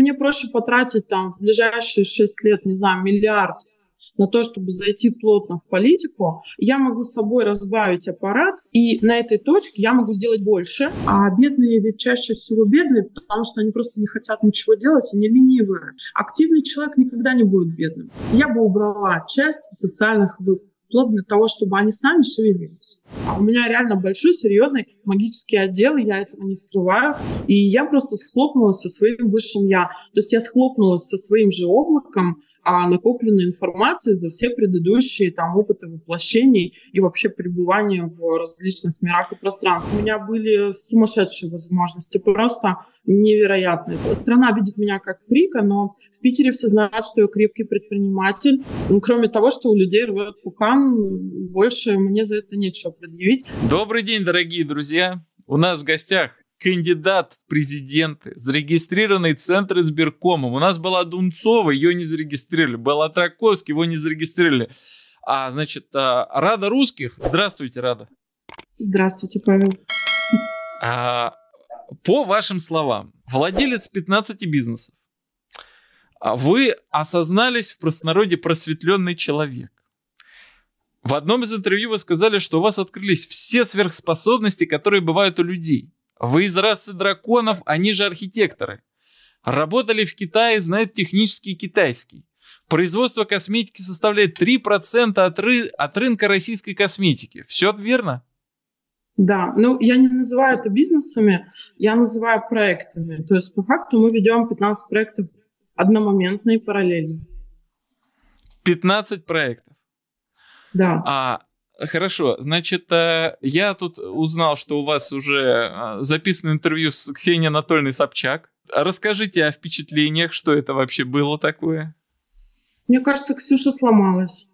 мне проще потратить там в ближайшие 6 лет, не знаю, миллиард на то, чтобы зайти плотно в политику, я могу с собой разбавить аппарат, и на этой точке я могу сделать больше. А бедные ведь чаще всего бедные, потому что они просто не хотят ничего делать, они ленивые. Активный человек никогда не будет бедным. Я бы убрала часть социальных выплат, вплоть для того, чтобы они сами шевелились. А у меня реально большой, серьезный магический отдел, и я этого не скрываю. И я просто схлопнулась со своим высшим «я». То есть я схлопнулась со своим же облаком накопленной информации за все предыдущие там опыты воплощений и вообще пребывания в различных мирах и пространствах. У меня были сумасшедшие возможности, просто невероятные. Страна видит меня как фрика, но в Питере все знают, что я крепкий предприниматель. Кроме того, что у людей рвет пукан, больше мне за это нечего предъявить. Добрый день, дорогие друзья! У нас в гостях кандидат в президенты, зарегистрированный Центр избиркомом. У нас была Дунцова, ее не зарегистрировали. Была Траковский, его не зарегистрировали. Рада Русских. Здравствуйте, Рада. Здравствуйте, Павел. По вашим словам, владелец 15 бизнесов. Вы осознались в простонародье просветленный человек. В одном из интервью вы сказали, что у вас открылись все сверхспособности, которые бывают у людей. Вы из расы драконов, они же архитекторы. Работали в Китае, знают технический китайский. Производство косметики составляет 3% от рынка российской косметики. Все верно? Да, я не называю это бизнесами, я называю проектами. То есть по факту мы ведем 15 проектов одномоментно и параллельно. 15 проектов? Да. Хорошо, я тут узнал, что у вас уже записано интервью с Ксенией Анатольевной Собчак. Расскажите о впечатлениях, что это вообще было такое? Мне кажется, Ксюша сломалась.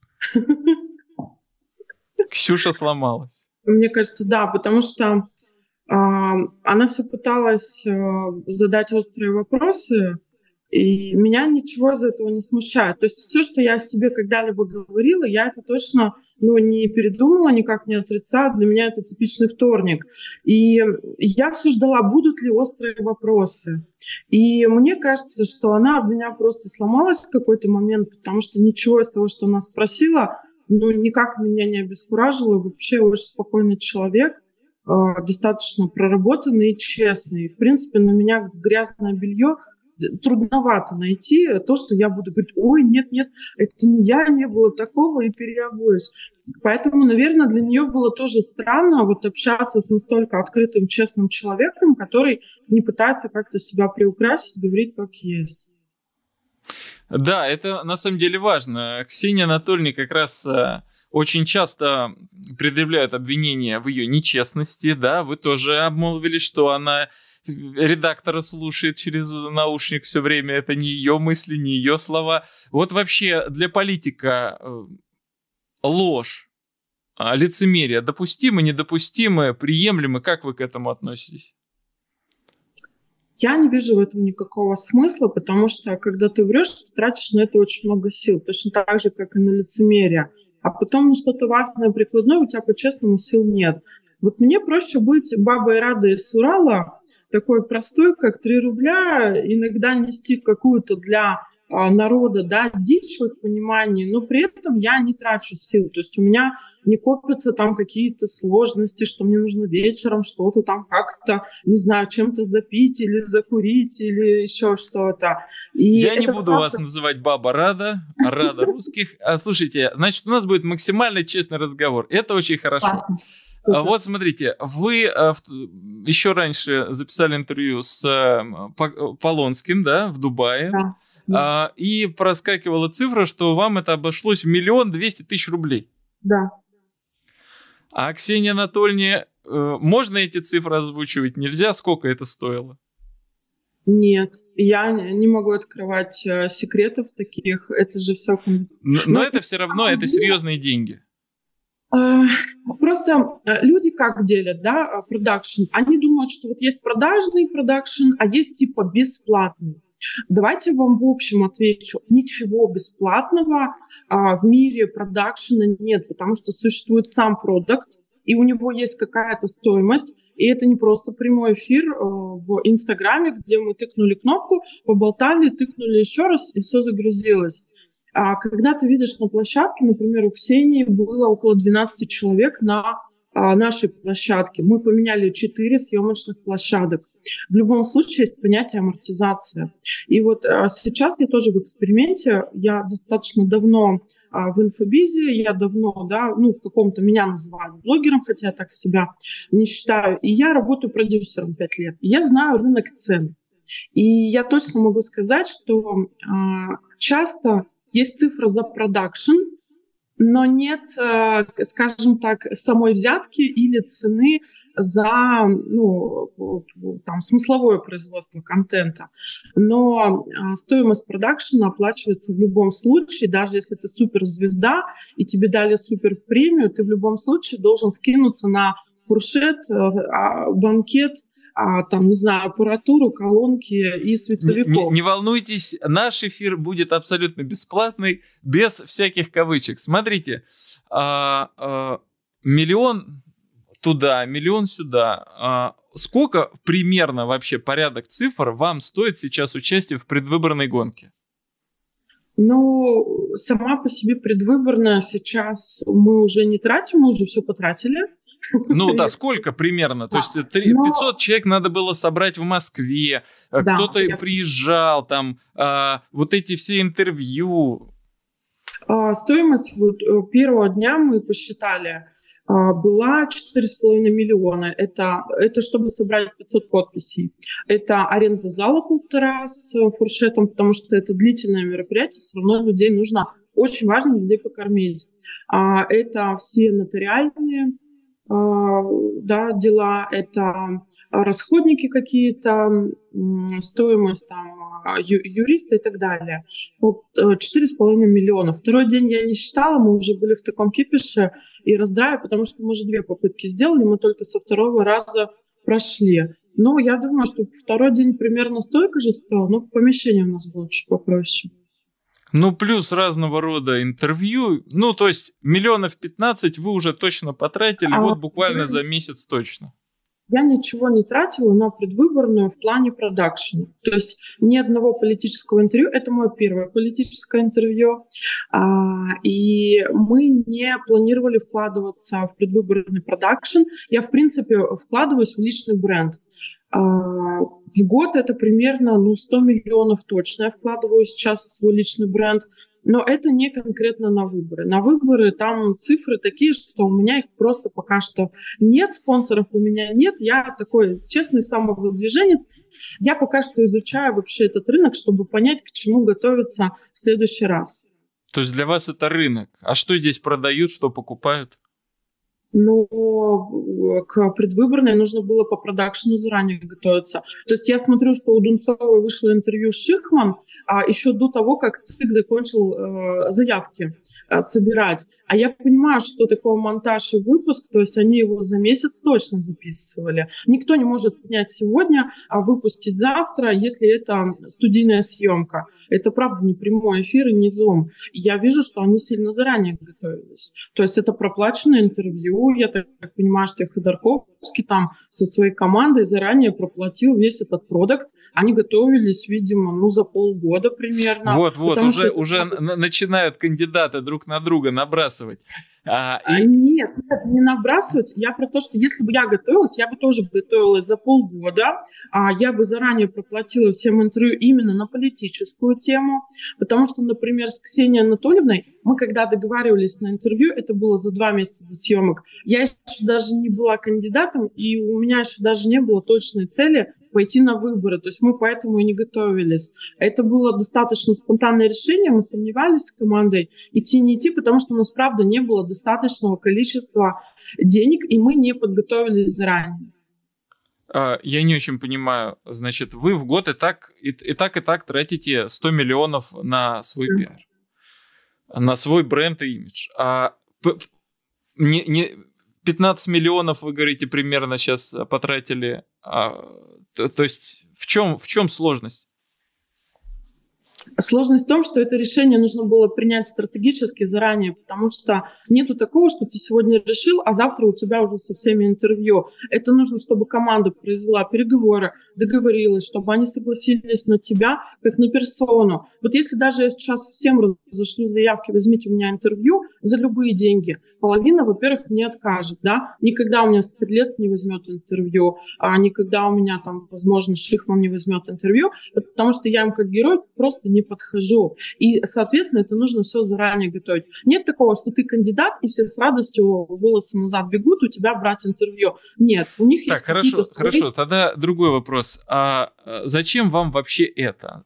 Ксюша сломалась? Мне кажется, да, потому что она все пыталась задать острые вопросы, и меня ничего из этого не смущает. То есть все, что я о себе когда-либо говорила, я это точно не передумала, никак не отрицаю. Для меня это типичный вторник. И я все ждала, будут ли острые вопросы. И мне кажется, что она об меня просто сломалась в какой-то момент, потому что ничего из того, что она спросила, никак меня не обескуражило. Вообще очень спокойный человек, достаточно проработанный и честный. В принципе, на меня грязное белье трудновато найти то, что я буду говорить: ой, нет, это не я, не было такого, и переобуюсь. Поэтому, наверное, для нее было тоже странно общаться с настолько открытым, честным человеком, который не пытается как-то себя приукрасить, говорить как есть. Да, это на самом деле важно. Ксения Анатольевна как раз очень часто предъявляют обвинения в ее нечестности. Да, вы тоже обмолвились, что она редактора слушает через наушник все время. Это не ее мысли, не ее слова. Вот вообще для политика ложь, лицемерие допустимы, недопустимы, приемлемы? Как вы к этому относитесь? Я не вижу в этом никакого смысла, потому что, когда ты врешь, ты тратишь на это очень много сил, точно так же, как и на лицемерие. А потом на что-то важное, прикладное у тебя по-честному сил нет. Вот мне проще быть бабой Радой из Урала, такой простой, как 3 рубля, иногда нести какую-то для народа, дичь в их понимании, но при этом я не трачу сил. То есть у меня не копятся там какие-то сложности, что мне нужно вечером что-то там как-то, не знаю, чем-то запить или закурить или еще что-то. Я не буду вас называть баба Рада, Рада Русских. Слушайте, значит, у нас будет максимально честный разговор. Это очень хорошо. Вот смотрите, вы еще раньше записали интервью с Полонским, в Дубае. Да. И проскакивала цифра, что вам это обошлось в 1 200 000 рублей. Да. А Ксения Анатольевна, можно эти цифры озвучивать? Нельзя? Сколько это стоило? Нет, я не могу открывать секретов таких. Это же все... Но это все равно, это серьезные деньги. Просто люди как делят, продакшн? Они думают, что вот есть продажный продакшн, а есть типа бесплатный. Давайте я вам в общем отвечу. Ничего бесплатного в мире продакшена нет, потому что существует сам продукт, и у него есть какая-то стоимость, И это не просто прямой эфир в Инстаграме, где мы тыкнули кнопку, поболтали, тыкнули еще раз, и все загрузилось. А когда ты видишь на площадке, например, у Ксении было около 12 человек на нашей площадке. Мы поменяли 4 съемочных площадок. В любом случае есть понятие амортизация. И вот сейчас я тоже в эксперименте. Я достаточно давно в инфобизе, я давно, да, ну, в каком-то меня называют блогером, хотя я так себя не считаю. И я работаю продюсером 5 лет. Я знаю рынок цен. И я точно могу сказать, что часто есть цифра за продакшн, но нет, скажем так, самой взятки или цены за там, смысловое производство контента. Но стоимость продакшена оплачивается в любом случае, даже если ты суперзвезда и тебе дали суперпремию, ты в любом случае должен скинуться на фуршет, банкет, там, не знаю, аппаратуру, колонки и световиков. Не волнуйтесь, наш эфир будет абсолютно бесплатный, без всяких кавычек. Смотрите, миллион туда, миллион сюда. Сколько примерно вообще порядок цифр вам стоит сейчас участие в предвыборной гонке? Ну, сама по себе предвыборная сейчас мы уже не тратим, мы уже все потратили. Ну да, сколько примерно? То есть 500 человек надо было собрать в Москве, кто-то приезжал, там, вот эти все интервью. Стоимость первого дня мы посчитали, была 4,5 миллиона. Это чтобы собрать 500 подписей. Это аренда зала 1,5 с фуршетом, потому что это длительное мероприятие, все равно людей нужно, очень важно людей покормить. Это все нотариальные дела, это расходники какие-то, стоимость там, юриста и так далее. Вот 4,5 миллиона. Второй день я не считала, мы уже были в таком кипише и раздрае, потому что мы же 2 попытки сделали, мы только со 2-го раза прошли. Ну, я думаю, что второй день примерно столько же стоил, но помещение у нас было чуть попроще. Ну, плюс разного рода интервью. Ну, то есть 15 миллионов вы уже точно потратили, вот буквально за месяц точно. Я ничего не тратила на предвыборную в плане продакшена. То есть ни одного политического интервью. Это мое первое политическое интервью. И мы не планировали вкладываться в предвыборный продакшн. Я, в принципе, вкладываюсь в личный бренд. В год это примерно 100 миллионов точно я вкладываю сейчас в свой личный бренд. Но это не конкретно на выборы. На выборы там цифры такие, что у меня их просто пока что нет, спонсоров у меня нет. Я такой честный самовыдвиженец. Я пока что изучаю вообще этот рынок, чтобы понять, к чему готовиться в следующий раз. То есть для вас это рынок. А что здесь продают, что покупают? Но к предвыборной нужно было по продакшену заранее готовиться. То есть я смотрю, что у Дунцовой вышло интервью с Шихман, еще до того, как ЦИК закончил заявки собирать. А я понимаю, что такое монтаж и выпуск, то есть они его за месяц точно записывали. Никто не может снять сегодня, а выпустить завтра, если это студийная съемка. Это, правда, не прямой эфир и не Zoom. Я вижу, что они сильно заранее готовились. То есть это проплаченное интервью. Я так понимаю, что Ходорковский там со своей командой заранее проплатил весь этот продукт. Они готовились, видимо, за полгода примерно. Вот, уже начинают кандидаты друг на друга набрасывать. Нет, не набрасывать. Я про то, что если бы я готовилась, я бы тоже готовилась за полгода. Я бы заранее проплатила всем интервью именно на политическую тему. Потому что, например, с Ксенией Анатольевной мы когда договаривались на интервью, это было за 2 месяца до съемок, я еще даже не была кандидатом, и у меня еще даже не было точной цели пойти на выборы. То есть мы поэтому и не готовились. Это было достаточно спонтанное решение. Мы сомневались с командой идти, не идти, потому что у нас, правда, не было достаточного количества денег, и мы не подготовились заранее. Я не очень понимаю. Значит, вы в год и так тратите 100 миллионов на свой пиар, на свой бренд и имидж. 15 миллионов, вы говорите, примерно сейчас потратили. То есть в чем сложность? Сложность в том, что это решение нужно было принять стратегически заранее, потому что нету такого, что ты сегодня решил, а завтра у тебя уже со всеми интервью. Это нужно, чтобы команда произвела переговоры, договорилась, чтобы они согласились на тебя как на персону. Вот если даже я сейчас всем разошлю заявки, возьмите у меня интервью за любые деньги, половина, во-первых, мне откажет, да, никогда у меня стрелец не возьмет интервью, а никогда у меня там, возможно, Шихман не возьмет интервью, потому что я им как герой просто не подхожу. И, соответственно, это нужно все заранее готовить. Нет такого, что ты кандидат, и все с радостью волосы назад бегут, у тебя брать интервью. Нет, у них так, есть какие-то свои... Хорошо, тогда другой вопрос. А зачем вам вообще это?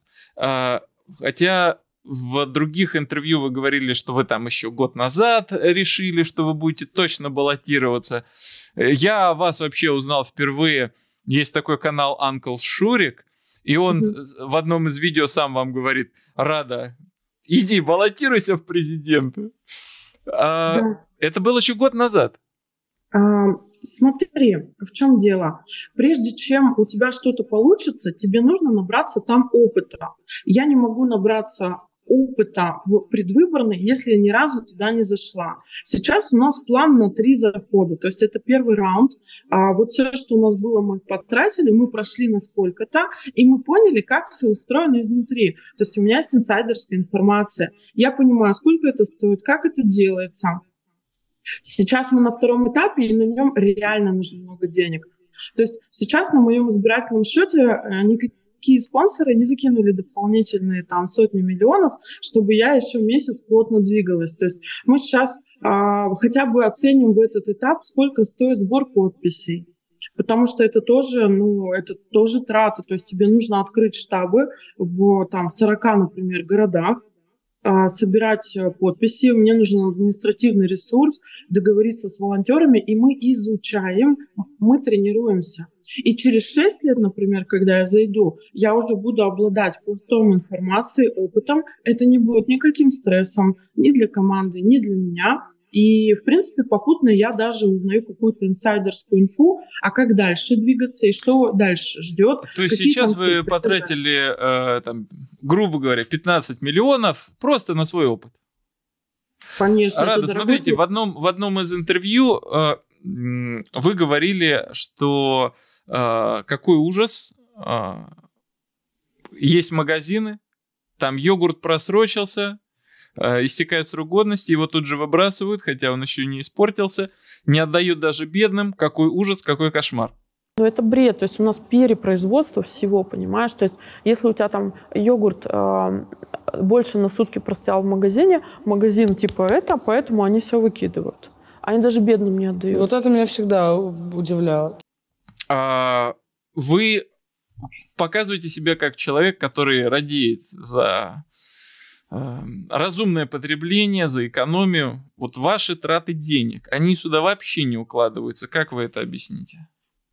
Хотя в других интервью вы говорили, что вы там еще год назад решили, что вы будете точно баллотироваться. Я вас вообще узнал впервые. Есть такой канал Uncle Шурик, и он в одном из видео сам вам говорит: Рада, иди баллотируйся в президенты. Да. Это было еще год назад. Смотри, в чем дело. Прежде чем у тебя что-то получится, тебе нужно набраться там опыта. Я не могу набраться опыта в предвыборной, если я ни разу туда не зашла. Сейчас у нас план на 3 захода, то есть это первый раунд. Вот все, что у нас было, мы потратили, мы прошли на сколько-то, и мы поняли, как все устроено изнутри. То есть у меня есть инсайдерская информация. Я понимаю, сколько это стоит, как это делается. Сейчас мы на 2-м этапе, и на нем реально нужно много денег. То есть сейчас на моем избирательном счете никакие спонсоры не закинули дополнительные там сотни миллионов, чтобы я еще месяц плотно двигалась. То есть мы сейчас хотя бы оценим в этот этап, сколько стоит сбор подписей. Потому что это тоже, это тоже трата. То есть тебе нужно открыть штабы в 40, например, городах, собирать подписи, мне нужен административный ресурс, договориться с волонтерами, и мы изучаем, мы тренируемся. И через 6 лет, например, когда я зайду, я уже буду обладать пластом информации, опытом. Это не будет никаким стрессом ни для команды, ни для меня. И, в принципе, попутно я даже узнаю какую-то инсайдерскую инфу, а как дальше двигаться и что дальше ждет. То есть сейчас вы потратили, грубо говоря, 15 миллионов просто на свой опыт. Конечно. Рада, смотрите, в одном из интервью вы говорили, что какой ужас, есть магазины, там йогурт просрочился, истекает срок годности, его тут же выбрасывают, хотя он еще не испортился, не отдают даже бедным. Какой ужас, какой кошмар. Ну, это бред. То есть у нас перепроизводство всего, понимаешь? То есть если у тебя там йогурт больше на сутки простоял в магазине, магазин типа это, поэтому они все выкидывают. Они даже бедным не отдают. Вот это меня всегда удивляло. Вы показываете себя как человек, который радеет за разумное потребление, за экономию. Вот ваши траты денег, они сюда вообще не укладываются. Как вы это объясните?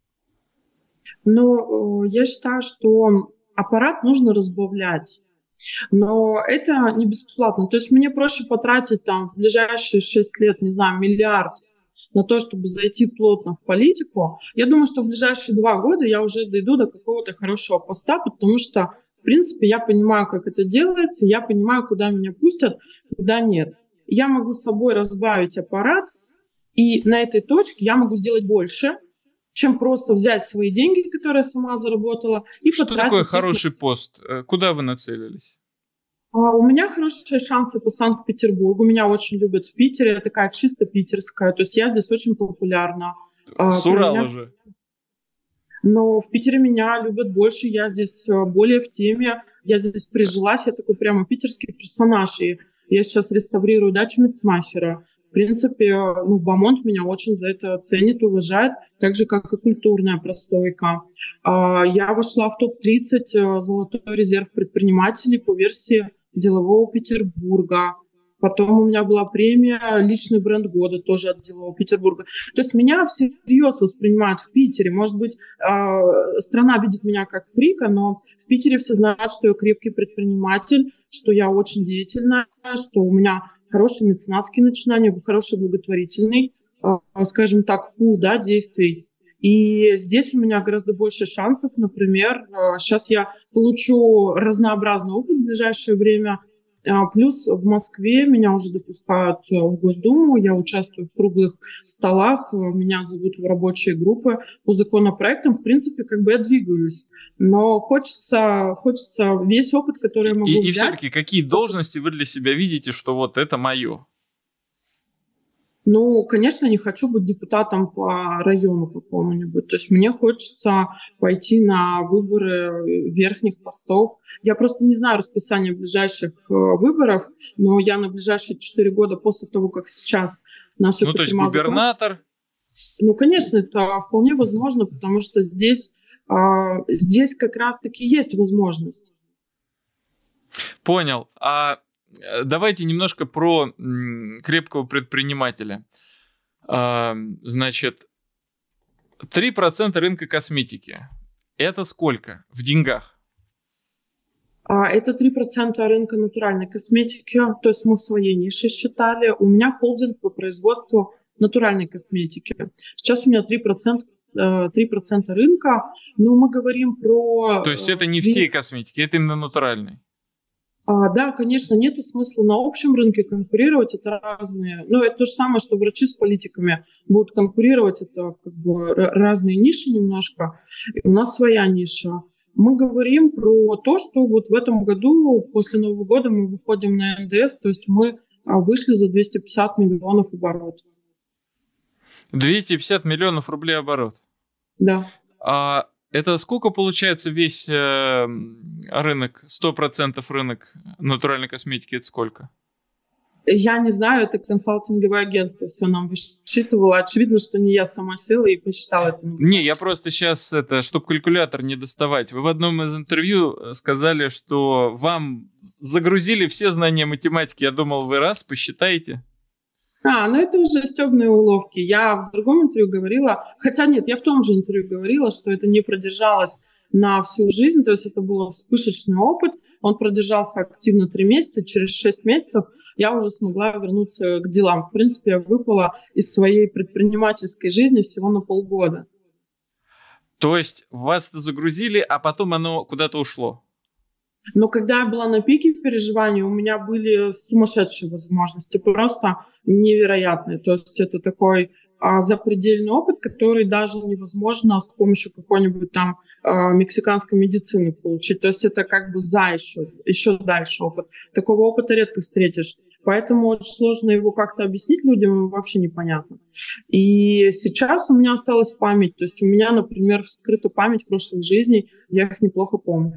Ну, я считаю, что аппарат нужно разбавлять. Но это не бесплатно. То есть мне проще потратить там в ближайшие 6 лет, не знаю, миллиард на то, чтобы зайти плотно в политику. Я думаю, что в ближайшие 2 года я уже дойду до какого-то хорошего поста, потому что, в принципе, я понимаю, как это делается, я понимаю, куда меня пустят, куда нет. Я могу с собой разбавить аппарат, и на этой точке я могу сделать больше, чем просто взять свои деньги, которые я сама заработала, и что потратить. Что такое хороший пост? Куда вы нацелились? У меня хорошие шансы по Санкт-Петербургу. Меня очень любят в Питере. Я такая чисто питерская. То есть я здесь очень популярна. С Урала же. Но в Питере меня любят больше. Я здесь более в теме. Я здесь прижилась. Я такой прямо питерский персонаж. И я сейчас реставрирую дачу Мицмахера. В принципе, Бамонт меня очень за это ценит, уважает, так же, как и культурная прослойка. Я вошла в топ-30 «Золотой резерв предпринимателей» по версии Делового Петербурга. Потом у меня была премия «Личный бренд года» тоже от Делового Петербурга. То есть меня всерьез воспринимают в Питере. Может быть, страна видит меня как фрика, но в Питере все знают, что я крепкий предприниматель, что я очень деятельная, что у меня хорошие меценатские начинания, хороший благотворительный, скажем так, пул, действий. И здесь у меня гораздо больше шансов. Например, сейчас я получу разнообразный опыт в ближайшее время. Плюс в Москве меня уже допускают в Госдуму, я участвую в круглых столах, меня зовут в рабочие группы по законопроектам. В принципе, как бы я двигаюсь, но хочется весь опыт, который я могу И взять. все-таки какие должности вы для себя видите, что вот это мое? Ну, конечно, не хочу быть депутатом по району какому-нибудь. То есть мне хочется пойти на выборы верхних постов. Я просто не знаю расписание ближайших выборов, но я на ближайшие 4 года после того, как сейчас наша Ну, то есть губернатор? Ну, конечно, это вполне возможно, потому что здесь как раз-таки есть возможность. Понял. Давайте немножко про крепкого предпринимателя. Значит, 3% рынка косметики. Это сколько в деньгах? Это 3% рынка натуральной косметики. То есть мы в своей нише считали. У меня холдинг по производству натуральной косметики. Сейчас у меня 3% рынка. Но мы говорим про... То есть это не всей косметики, это именно натуральной. Да, конечно, нет смысла на общем рынке конкурировать, это разные. Но это то же самое, что врачи с политиками будут конкурировать, это как бы разные ниши немножко. И у нас своя ниша. Мы говорим про то, что вот в этом году, после Нового года, мы выходим на НДС, то есть мы вышли за 250 миллионов оборот. 250 миллионов рублей оборот? Да. Это сколько получается весь рынок, 100% рынок натуральной косметики, это сколько? Я не знаю, это консалтинговое агентство все нам высчитывало. Очевидно, что не я сама села и посчитала это. Не, я просто сейчас, чтобы калькулятор не доставать. Вы в одном из интервью сказали, что вам загрузили все знания математики. Я думал, вы раз посчитаете. Ну это уже стёбные уловки. Я в другом интервью говорила, хотя нет, я в том же интервью говорила, что это не продержалось на всю жизнь, то есть это был вспышечный опыт, он продержался активно 3 месяца, через 6 месяцев я уже смогла вернуться к делам. В принципе, я выпала из своей предпринимательской жизни всего на полгода. То есть вас-то загрузили, а потом оно куда-то ушло? Но когда я была на пике переживаний, у меня были сумасшедшие возможности, просто невероятные. То есть это такой запредельный опыт, который даже невозможно с помощью какой-нибудь там мексиканской медицины получить. То есть это как бы еще дальше опыт. Такого опыта редко встретишь. Поэтому очень сложно его как-то объяснить людям, вообще непонятно. И сейчас у меня осталась память. То есть у меня, например, вскрыта память прошлых жизней, я их неплохо помню.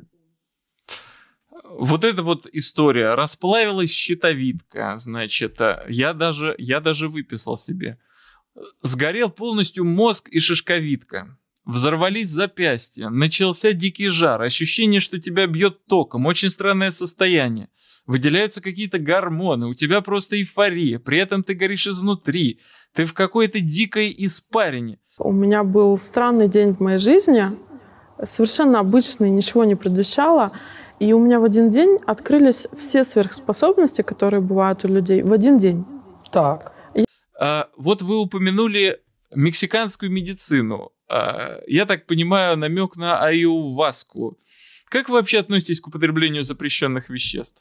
Вот эта вот история. Расплавилась щитовидка, значит, я даже выписал себе. Сгорел полностью мозг и шишковидка. Взорвались запястья. Начался дикий жар. Ощущение, что тебя бьет током. Очень странное состояние. Выделяются какие-то гормоны. У тебя просто эйфория. При этом ты горишь изнутри. Ты в какой-то дикой испарине. У меня был странный день в моей жизни. Совершенно обычный, ничего не предвещало. И у меня в один день открылись все сверхспособности, которые бывают у людей. В один день. Так. Вот вы упомянули мексиканскую медицину. Я так понимаю, намек на аюваску. Как вы вообще относитесь к употреблению запрещенных веществ?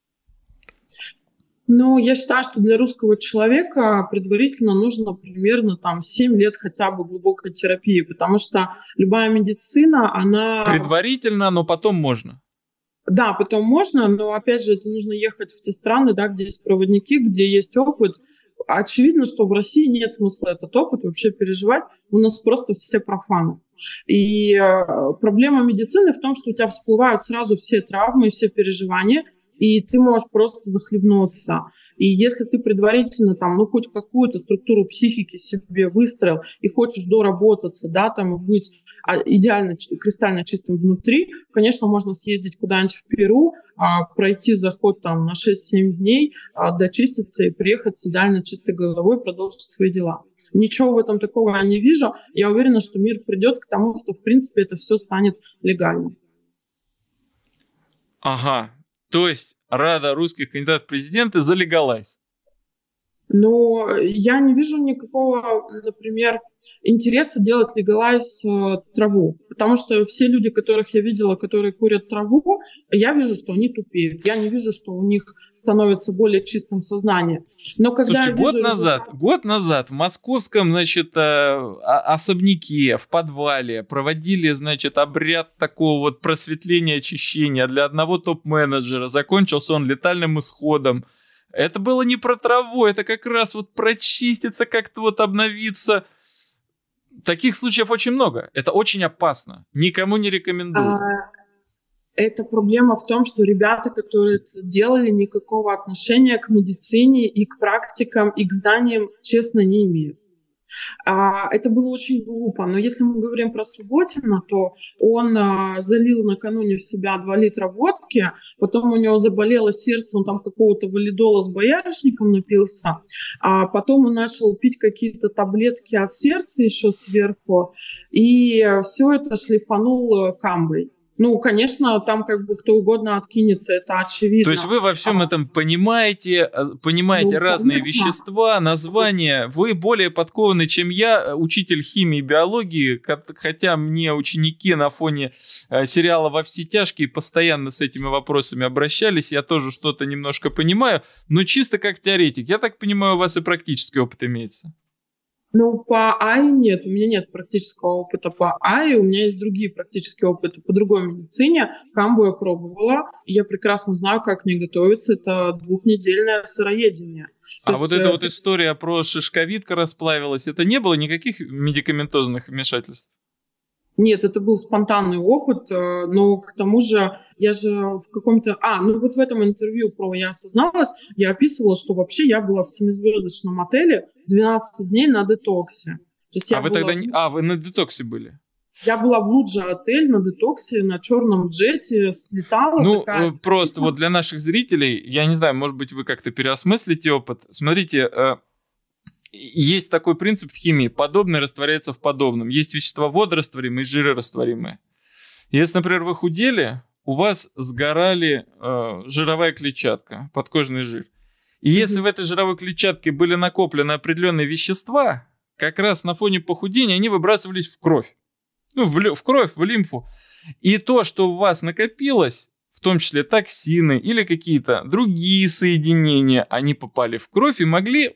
Ну, я считаю, что для русского человека предварительно нужно примерно 7 лет хотя бы глубокой терапии, потому что любая медицина, она... Предварительно, но потом можно. Да, потом можно, но, опять же, это нужно ехать в те страны, да, где есть проводники, где есть опыт. Очевидно, что в России нет смысла этот опыт вообще переживать. У нас просто все профаны. И проблема медицины в том, что у тебя всплывают сразу все травмы, все переживания, и ты можешь просто захлебнуться. И если ты предварительно хоть какую-то структуру психики себе выстроил и хочешь доработаться, да, и быть идеально кристально чистым внутри, конечно, можно съездить куда-нибудь в Перу, пройти заход на 6-7 дней, дочиститься и приехать с идеально чистой головой и продолжить свои дела. Ничего в этом такого я не вижу. Я уверена, что мир придет к тому, что, в принципе, это все станет легальным. Ага. То есть Рада русских кандидатов в президенты залегалась. Но я не вижу никакого, например, интереса делать легалайз траву. Потому что все люди, которых я видела, которые курят траву, я вижу, что они тупеют. Я не вижу, что у них становится более чистым сознание. Но когда Слушайте, год назад в московском, значит, особняке, в подвале проводили, значит, обряд такого вот просветления, очищения для одного топ-менеджера. Закончился он летальным исходом. Это было не про траву, это как раз вот прочиститься, как-то вот обновиться. Таких случаев очень много. Это очень опасно. Никому не рекомендую. Эта проблема в том, что ребята, которые это делали, никакого отношения к медицине и к практикам, и к знаниям, честно, не имеют. Это было очень глупо. Но если мы говорим про Субботина, то он залил накануне в себя 2 литра водки, потом у него заболело сердце, он там какого-то валидола с боярышником напился, а потом он начал пить какие-то таблетки от сердца еще сверху, и все это шлифанул камбой. Ну, конечно, там как бы кто угодно откинется, это очевидно. То есть вы во всем этом понимаете разные вещества, названия. Вы более подкованы, чем я, учитель химии и биологии, хотя мне ученики на фоне сериала «Во все тяжкие» постоянно с этими вопросами обращались. Я тоже что-то немножко понимаю, но чисто как теоретик. Я так понимаю, у вас и практический опыт имеется. Ну, по АИ нет, у меня нет практического опыта по АИ, у меня есть другие практические опыты по другой медицине. Камбу я пробовала, и я прекрасно знаю, как к ней готовиться. Это 2-недельное сыроедение. Вот эта вот история про шишковидка расплавилась, это не было никаких медикаментозных вмешательств? Нет, это был спонтанный опыт, но к тому же я же в каком-то... вот в этом интервью про «Я осозналась», я описывала, что вообще я была в 7-звездочном отеле 12 дней на детоксе. Вы на детоксе были? Я была в Луджа-отель на детоксе, на черном джете, слетала. Просто вот для наших зрителей, я не знаю, может быть, вы как-то переосмыслите опыт. Смотрите, есть такой принцип в химии: подобное растворяется в подобном. Есть вещества водорастворимые и жирорастворимые. Если, например, вы худели, у вас сгорали жировая клетчатка, подкожный жир. И если в этой жировой клетчатке были накоплены определенные вещества, как раз на фоне похудения они выбрасывались в кровь. В кровь, в лимфу. И то, что у вас накопилось, в том числе токсины или какие-то другие соединения, они попали в кровь и могли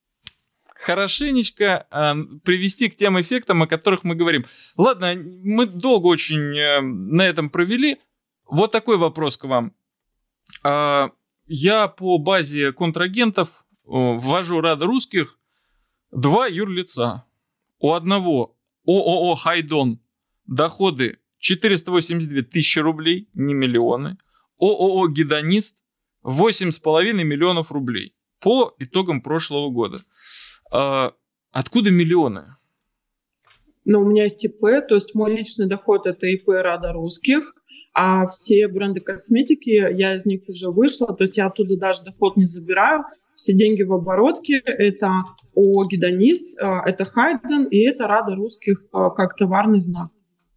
хорошенечко привести к тем эффектам, о которых мы говорим. Ладно, мы долго очень на этом провели. Вот такой вопрос к вам. Я по базе контрагентов ввожу Рада Русских 2 юрлица. У одного ООО «Хайдон» доходы 482 тысячи рублей, не миллионы. ООО «Гедонист» 8,5 миллионов рублей по итогам прошлого года. Откуда миллионы? У меня есть ИП, то есть мой личный доход — это ИП Рада Русских, а все бренды косметики, я из них уже вышла, то есть я оттуда даже доход не забираю. Все деньги в оборотке — это ООО «Гедонист», это Хайден и это Рада Русских как товарный знак.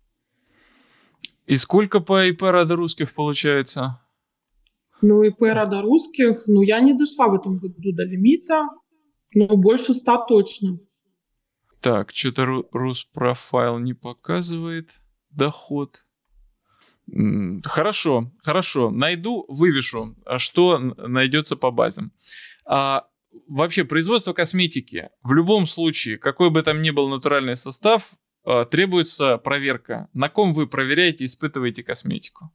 И сколько по ИП Рада Русских получается? ИП Рада Русских, я не дошла в этом году до лимита, больше 100 точно. Так, что-то Руспрофайл не показывает доход. Хорошо. Найду, вывешу, что найдется по базам. Вообще, производство косметики, в любом случае, какой бы там ни был натуральный состав, требуется проверка. На ком вы проверяете, испытываете косметику?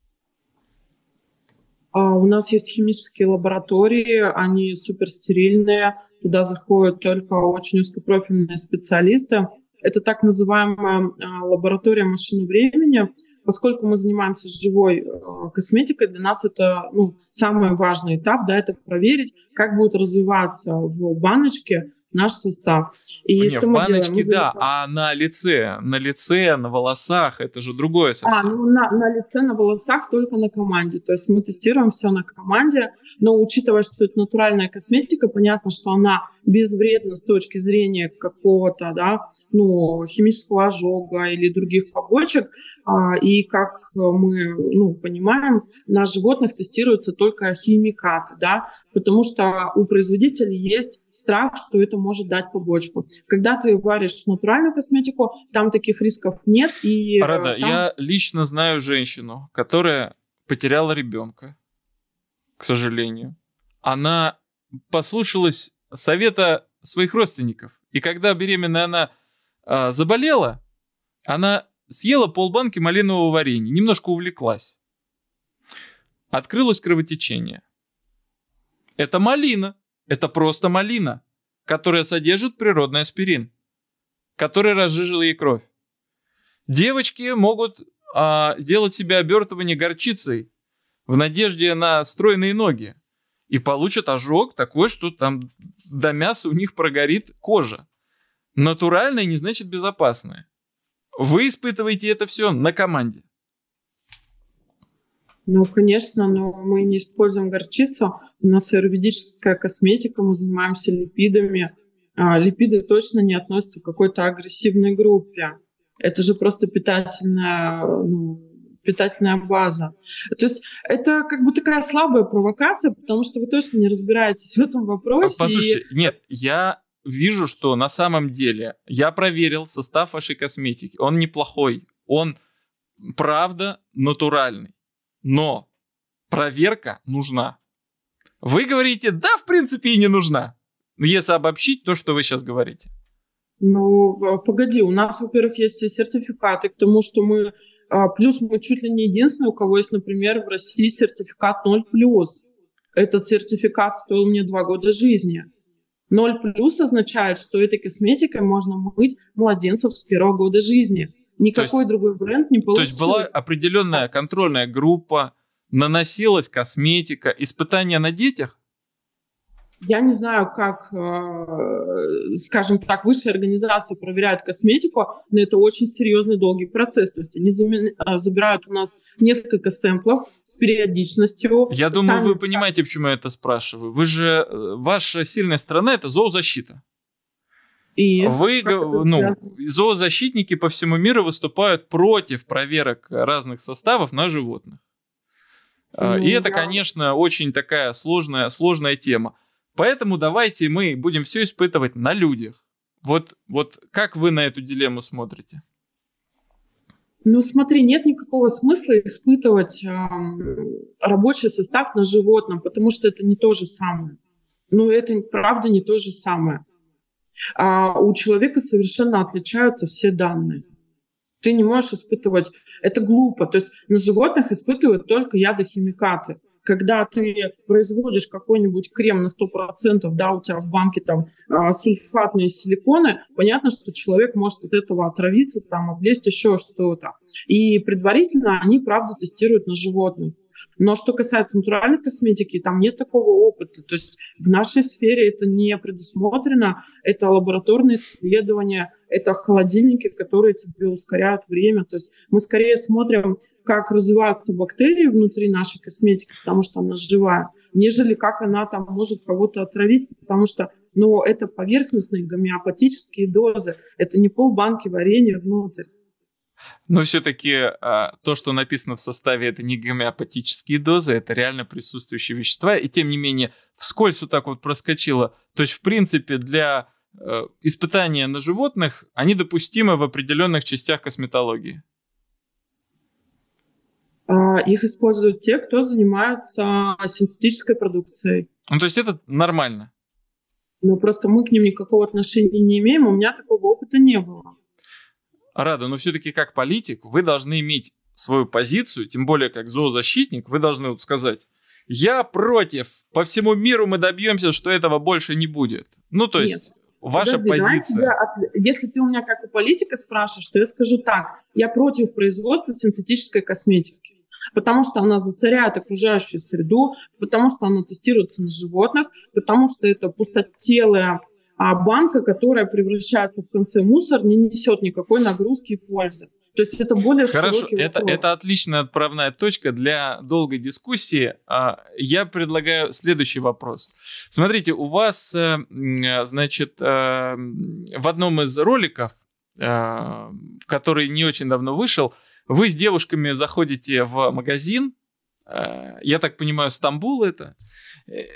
У нас есть химические лаборатории, они суперстерильные. Туда заходят только очень узкопрофильные специалисты. Это так называемая лаборатория машины времени. Поскольку мы занимаемся живой косметикой, для нас это самый важный этап, это проверить, как будет развиваться в баночке наш состав. И в баночке, а на лице, на волосах, это же другое совсем. На лице, на волосах только на команде. То есть мы тестируем все на команде, но учитывая, что это натуральная косметика, понятно, что она безвредна с точки зрения какого-то, химического ожога или других побочек. И как мы понимаем, на животных тестируются только химикаты, потому что у производителей есть страх, что это может дать побочку. Когда ты варишь натуральную косметику, там таких рисков нет. И Рада, там... я лично знаю женщину, которая потеряла ребенка, к сожалению. Она послушалась совета своих родственников. И когда беременная она заболела, она съела полбанки малинового варенья, немножко увлеклась. Открылось кровотечение. Это малина. Это просто малина, которая содержит природный аспирин, который разжижил ей кровь. Девочки могут сделать себе обертывание горчицей в надежде на стройные ноги и получат ожог такой, что там до мяса у них прогорит кожа. Натуральное не значит безопасное. Вы испытываете это все на команде. Ну, конечно, но мы не используем горчицу. У нас аюрведическая косметика, мы занимаемся липидами. Липиды точно не относятся к какой-то агрессивной группе. Это же просто питательная база. То есть это как бы такая слабая провокация, потому что вы точно не разбираетесь в этом вопросе. Послушайте, нет, я вижу, что на самом деле я проверил состав вашей косметики. Он неплохой, он правда натуральный. Но проверка нужна. Вы говорите, да, в принципе, и не нужна. Если обобщить то, что вы сейчас говорите. Ну, погоди, у нас, во-первых, есть все сертификаты к тому, что мы... Плюс мы чуть ли не единственные, у кого есть, например, в России сертификат 0+. Этот сертификат стоил мне 2 года жизни. 0+ означает, что этой косметикой можно мыть младенцев с 1 года жизни. Никакой другой бренд не получил. То есть была определенная контрольная группа, наносилась косметика, испытания на детях? Я не знаю, как, скажем так, высшие организации проверяют косметику, но это очень серьезный долгий процесс. То есть они забирают у нас несколько сэмплов с периодичностью. Я думаю, вы понимаете, почему я это спрашиваю. Вы же, ваша сильная сторона – это зоозащита. И зоозащитники по всему миру выступают против проверок разных составов на животных. И это, конечно, очень такая сложная тема. Поэтому давайте мы будем все испытывать на людях. Вот как вы на эту дилемму смотрите? Ну, смотри, нет никакого смысла испытывать рабочий состав на животном, потому что это не то же самое. Ну, это правда не то же самое. У человека совершенно отличаются все данные. Ты не можешь испытывать... Это глупо. То есть на животных испытывают только ядохимикаты. Когда ты производишь какой-нибудь крем на 100%, да, у тебя в банке там сульфатные силиконы, понятно, что человек может от этого отравиться, там, облезть еще что-то. И предварительно они, правда, тестируют на животных. Но что касается натуральной косметики, там нет такого опыта. То есть в нашей сфере это не предусмотрено. Это лабораторные исследования, это холодильники, которые тебе ускоряют время. То есть мы скорее смотрим, как развиваются бактерии внутри нашей косметики, потому что она живая, нежели как она там может кого-то отравить, потому что это поверхностные гомеопатические дозы. Это не полбанки варенья внутрь. Но все-таки то, что написано в составе, это не гомеопатические дозы, это реально присутствующие вещества. И тем не менее, вскользь вот так вот проскочило. То есть, в принципе, для испытания на животных они допустимы в определенных частях косметологии. Их используют те, кто занимается синтетической продукцией. Ну, то есть это нормально? Ну, просто мы к ним никакого отношения не имеем, у меня такого опыта не было. Рада, но все-таки как политик вы должны иметь свою позицию, тем более как зоозащитник, вы должны сказать, я против, по всему миру мы добьемся, что этого больше не будет. Ну, то есть ваша позиция. Если ты у меня как у политика спрашиваешь, то я скажу так, я против производства синтетической косметики, потому что она засоряет окружающую среду, потому что она тестируется на животных, потому что это пустотелая банка, которая превращается в конце мусор, не несет никакой нагрузки и пользы. То есть это более широкий вопрос. Это отличная отправная точка для долгой дискуссии. Я предлагаю следующий вопрос. Смотрите, у вас, значит, в одном из роликов, который не очень давно вышел, вы с девушками заходите в магазин, я так понимаю, Стамбул это,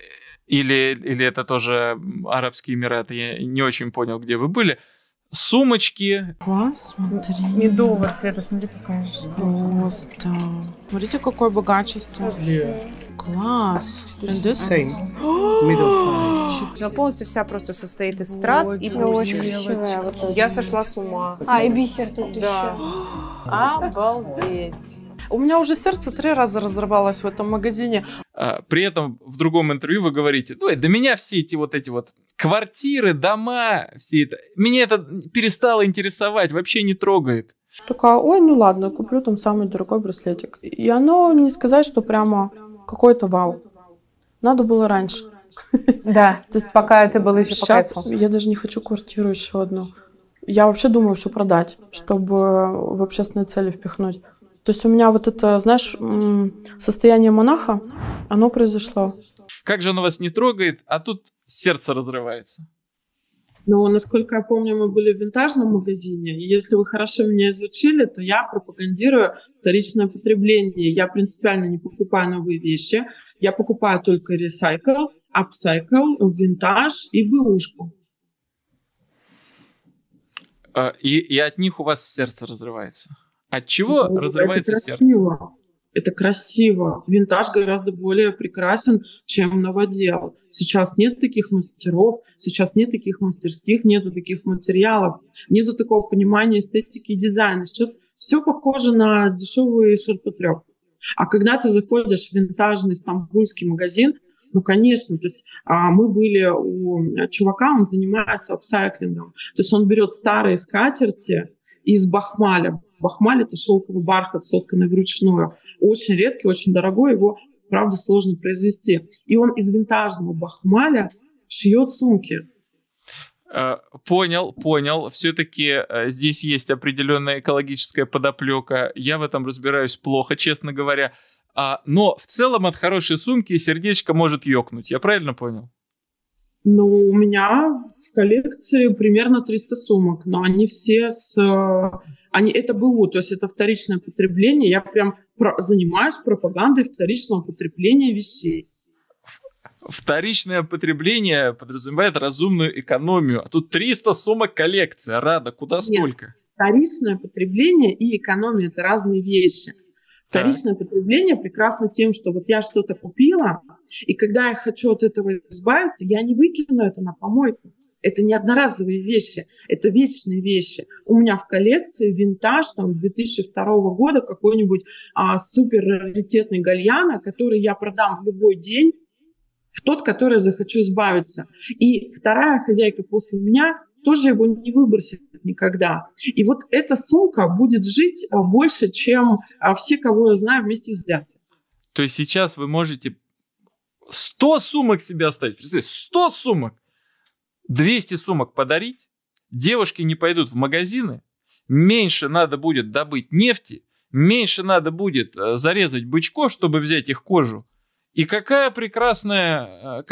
Или это тоже Арабские Эмираты? Я не очень понял, где вы были. Сумочки. Класс, смотри. Медового цвета, смотри, какая штука. Просто. Смотрите, какое богачество. Класс. Same. Middle size. Она полностью вся просто состоит из страз и бусин. Я сошла с ума. И бисер тут Да. Обалдеть. У меня уже сердце 3 раза разорвалось в этом магазине. При этом в другом интервью вы говорите: ой, да меня все эти вот квартиры, дома, все это, меня это перестало интересовать, вообще не трогает. Такая, ой, ну ладно, куплю там самый дорогой браслетик. И оно, не сказать, что прямо какой-то вау. Надо было раньше. Да, то есть пока это было еще по Сейчас кайфу. я даже не хочу квартиру еще одну. Я вообще думаю все продать, чтобы в общественные цели впихнуть. То есть у меня вот это, знаешь, состояние монаха, оно произошло. Как же оно вас не трогает, а тут сердце разрывается. Но, насколько я помню, мы были в винтажном магазине, и если вы хорошо меня изучили, то я пропагандирую вторичное потребление. Я принципиально не покупаю новые вещи, я покупаю только ресайкл, апсайкл, винтаж и бэушку. И от них у вас сердце разрывается. От чего разрывается это сердце? Это красиво. Винтаж гораздо более прекрасен, чем новодел. Сейчас нет таких мастеров, сейчас нет таких мастерских, нету таких материалов, нету такого понимания эстетики и дизайна. Сейчас все похоже на дешевый ширпотреб. А когда ты заходишь в винтажный стамбульский магазин, ну, конечно, то есть мы были у чувака, он занимается апсайклингом. То есть он берет старые скатерти из бахмаля. Бахмаль — это шелковый бархат, сотканный вручную. Очень редкий, очень дорогой, его, правда, сложно произвести. И он из винтажного бахмаля шьет сумки. Понял. Все-таки здесь есть определенная экологическая подоплека. Я в этом разбираюсь плохо, честно говоря. Но в целом от хорошей сумки сердечко может ёкнуть. Я правильно понял? Ну, у меня в коллекции примерно 300 сумок, но они все это БУ, то есть это вторичное потребление. Я прям занимаюсь пропагандой вторичного потребления вещей. Вторичное потребление подразумевает разумную экономию. А тут 300 сумок коллекция. Рада, куда столько? Вторичное потребление и экономия — это разные вещи. Вторичное потребление прекрасно тем, что вот я что-то купила, и когда я хочу от этого избавиться, я не выкину это на помойку. Это не одноразовые вещи, это вечные вещи. У меня в коллекции винтаж там 2002 года какой-нибудь супер раритетный гальяно, который я продам в любой день, в тот, который я захочу избавиться. И вторая хозяйка после меня тоже его не выбросит никогда. И вот эта сумка будет жить больше, чем все, кого я знаю, вместе взятые. То есть сейчас вы можете 100 сумок себе оставить. 100 сумок. 200 сумок подарить. Девушки не пойдут в магазины. Меньше надо будет добыть нефти. Меньше надо будет зарезать бычков, чтобы взять их кожу. И какая прекрасная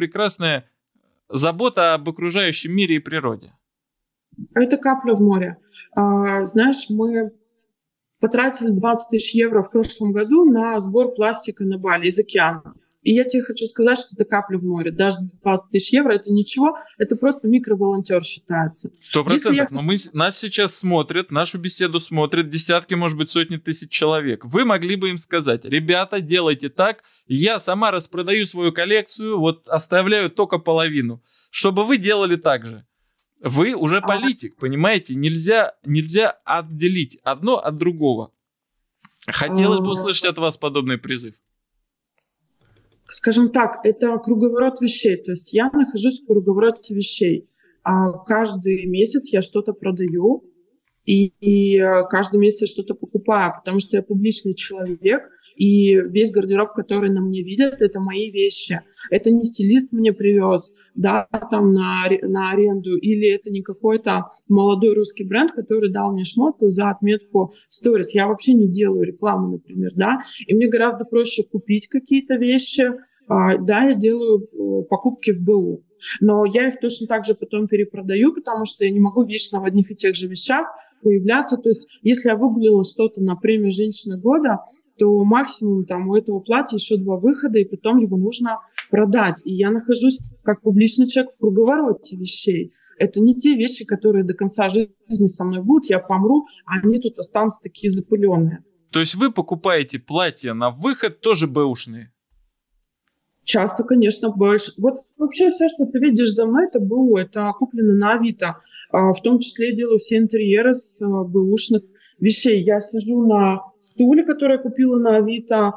забота об окружающем мире и природе. Это капля в море. Знаешь, мы потратили 20 тысяч евро в прошлом году на сбор пластика на Бали из океана. И я тебе хочу сказать, что это капля в море. Даже 20 тысяч евро — это ничего, это просто микроволонтер считается. 100%. Но нас сейчас смотрят, нашу беседу смотрят десятки, может быть, сотни тысяч человек. Вы могли бы им сказать: ребята, делайте так, я сама распродаю свою коллекцию, вот оставляю только половину, чтобы вы делали так же. Вы уже политик, понимаете? Нельзя отделить одно от другого. Хотелось бы услышать от вас подобный призыв. Скажем так, это круговорот вещей. То есть я нахожусь в круговороте вещей. Каждый месяц я что-то продаю, и каждый месяц я что-то покупаю, потому что я публичный человек, и весь гардероб, который на мне видят, это мои вещи. Это не стилист мне привез, да, там на аренду, или это не какой-то молодой русский бренд, который дал мне шмотку за отметку в сторис. Я вообще не делаю рекламу, например, да, и мне гораздо проще купить какие-то вещи. Да, я делаю покупки в БУ, но я их точно так же потом перепродаю, потому что я не могу вечно в одних и тех же вещах появляться. То есть если я выгулила что-то на премию «Женщина года», то максимум там у этого платья еще 2 выхода, и потом его нужно продать. И я нахожусь как публичный человек в круговороте вещей. Это не те вещи, которые до конца жизни со мной будут. Я помру, а они тут останутся такие запыленные. То есть вы покупаете платья на выход тоже бэушные? Часто, конечно, больше. Вот вообще все, что ты видишь за мной, это БУ, это куплено на Авито. В том числе я делаю все интерьеры с бэушных вещей. Я сижу на стуле, который я купила на Авито,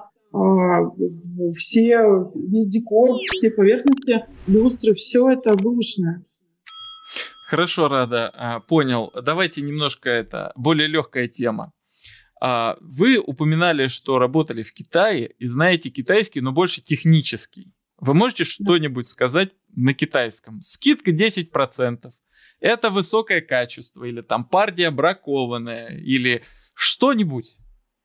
весь декор, все поверхности, люстры, все это бэушное. Хорошо, Рада, понял. Давайте немножко более легкая тема. Вы упоминали, что работали в Китае и знаете китайский, но больше технический. Вы можете что-нибудь сказать на китайском? Скидка 10%. Это высокое качество, или там партия бракованная, или что-нибудь.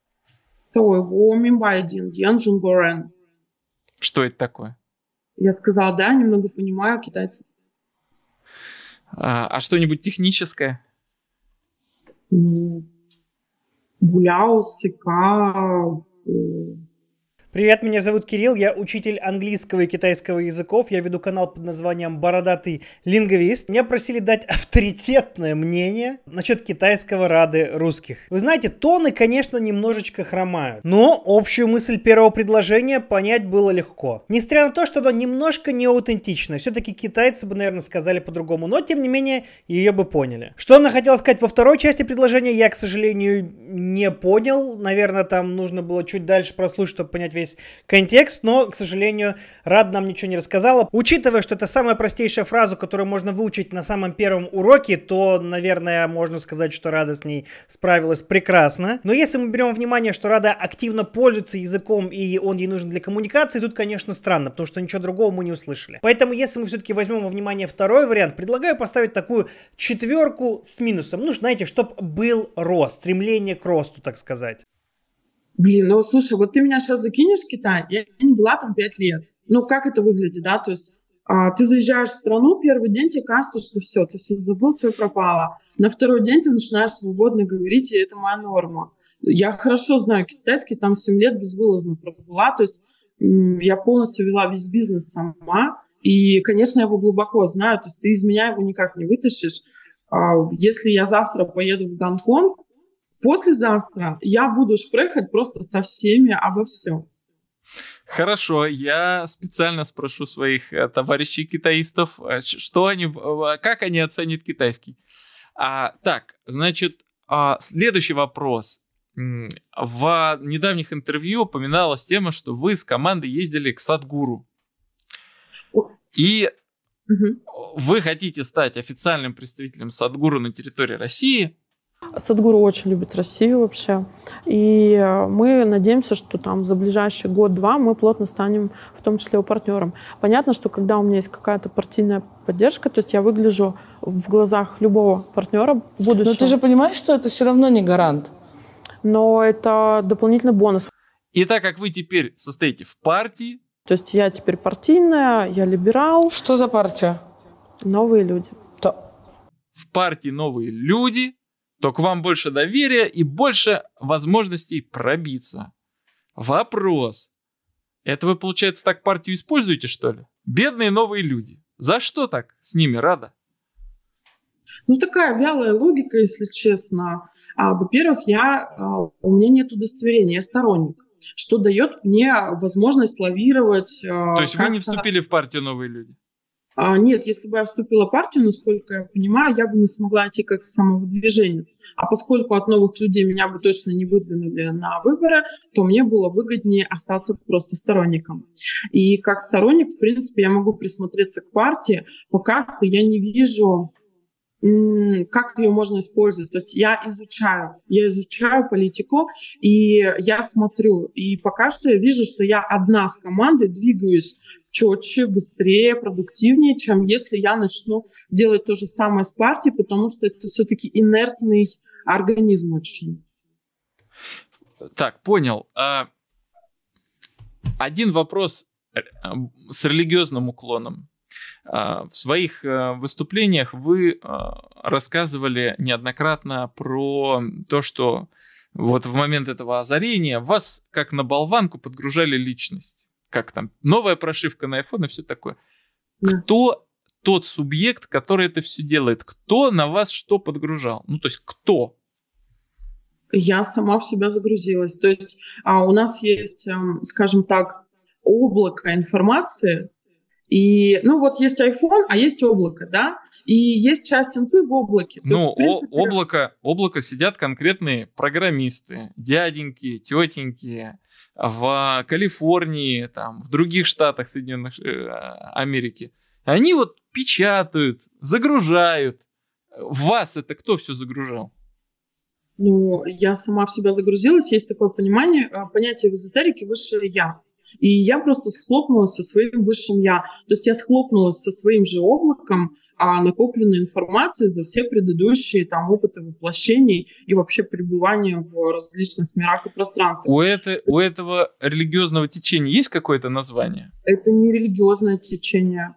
Что это такое? Я сказала, да, немного понимаю китайцев. А что-нибудь техническое? Буляус, сика. Привет, меня зовут Кирилл, я учитель английского и китайского языков, я веду канал под названием «Бородатый лингвист». Меня просили дать авторитетное мнение насчет китайского Рады русских. Вы знаете, тоны, конечно, немножечко хромают, но общую мысль первого предложения понять было легко. Несмотря на то, что оно немножко неаутентично, все-таки китайцы бы, наверное, сказали по-другому, но, тем не менее, ее бы поняли. Что она хотела сказать во второй части предложения, я, к сожалению, не понял. Наверное, там нужно было чуть дальше прослушать, чтобы понять весь контекст, но, к сожалению, Рада нам ничего не рассказала. Учитывая, что это самая простейшая фраза, которую можно выучить на самом первом уроке, то, наверное, можно сказать, что Рада с ней справилась прекрасно. Но если мы берем во внимание, что Рада активно пользуется языком и он ей нужен для коммуникации, тут, конечно, странно, потому что ничего другого мы не услышали. Поэтому, если мы все-таки возьмем во внимание второй вариант, предлагаю поставить такую 4 с минусом. Ну, знаете, чтобы был рост, стремление к росту, так сказать. Блин, ну слушай, вот ты меня сейчас закинешь в Китай, я не была там 5 лет. Ну как это выглядит, да? То есть ты заезжаешь в страну, первый день тебе кажется, что все, ты все забыл, все пропало. На второй день ты начинаешь свободно говорить, и это моя норма. Я хорошо знаю китайский, там 7 лет безвылазно пробыла, то есть я полностью вела весь бизнес сама, и, конечно, я его глубоко знаю, то есть ты из меня его никак не вытащишь. Если я завтра поеду в Гонконг, послезавтра я буду шпрехать просто со всеми обо всем. Хорошо, я специально спрошу своих товарищей-китаистов, как они оценят китайский. Так, значит, следующий вопрос. В недавних интервью упоминалась тема, что вы с командой ездили к Садхгуру. И вы хотите стать официальным представителем Садхгуру на территории России. Садхгуру очень любит Россию вообще. И мы надеемся, что там за ближайший год-два мы плотно станем, в том числе, партнером. Понятно, что когда у меня есть какая-то партийная поддержка, то есть я выгляжу в глазах любого партнера будущего. Но ты же понимаешь, что это все равно не гарант. Но это дополнительный бонус. И так как вы теперь состоите в партии... То есть я теперь партийная, я либерал. Что за партия? Новые люди. В партии новые люди... то к вам больше доверия и больше возможностей пробиться. Вопрос. Это вы, получается, так партию используете, что ли? Бедные новые люди. За что так с ними, Рада? Ну, такая вялая логика, если честно. Во-первых, у меня нет удостоверения, я сторонник, что дает мне возможность лавировать. То есть вы не вступили в партию «Новые люди»? Нет, если бы я вступила в партию, насколько я понимаю, я бы не смогла идти как самовыдвиженец. А поскольку от новых людей меня бы точно не выдвинули на выборы, то мне было выгоднее остаться просто сторонником. И как сторонник, в принципе, я могу присмотреться к партии, пока что я не вижу, как ее можно использовать. То есть я изучаю политику, и я смотрю. И пока что я вижу, что я одна с командой двигаюсь четче, быстрее, продуктивнее, чем если я начну делать то же самое с партией, потому что это все-таки инертный организм очень. Так, понял. Один вопрос с религиозным уклоном. В своих выступлениях вы рассказывали неоднократно про то, что вот в момент этого озарения вас, как на болванку, подгружали личность. как там, новая прошивка на iPhone и все такое. Да. Кто тот субъект, который это все делает? Кто на вас что подгружал? Ну, то есть кто? Я сама в себя загрузилась. То есть у нас есть, скажем так, облако информации. И, ну, вот есть iPhone, а есть облако, да? И есть часть инфы в облаке. То есть, в принципе, облако сидят конкретные программисты, дяденьки, тетеньки в Калифорнии, там, в других штатах Соединенных Америки. Они вот печатают, загружают. Вас это кто все загружал? Ну, я сама в себя загрузилась. Есть такое понятие в эзотерике «высшее я». И я просто схлопнулась со своим высшим я. То есть я схлопнулась со своим же облаком накопленной информации за все предыдущие там опыты воплощений и вообще пребывания в различных мирах и пространствах. У этого религиозного течения есть какое-то название? Это не религиозное течение.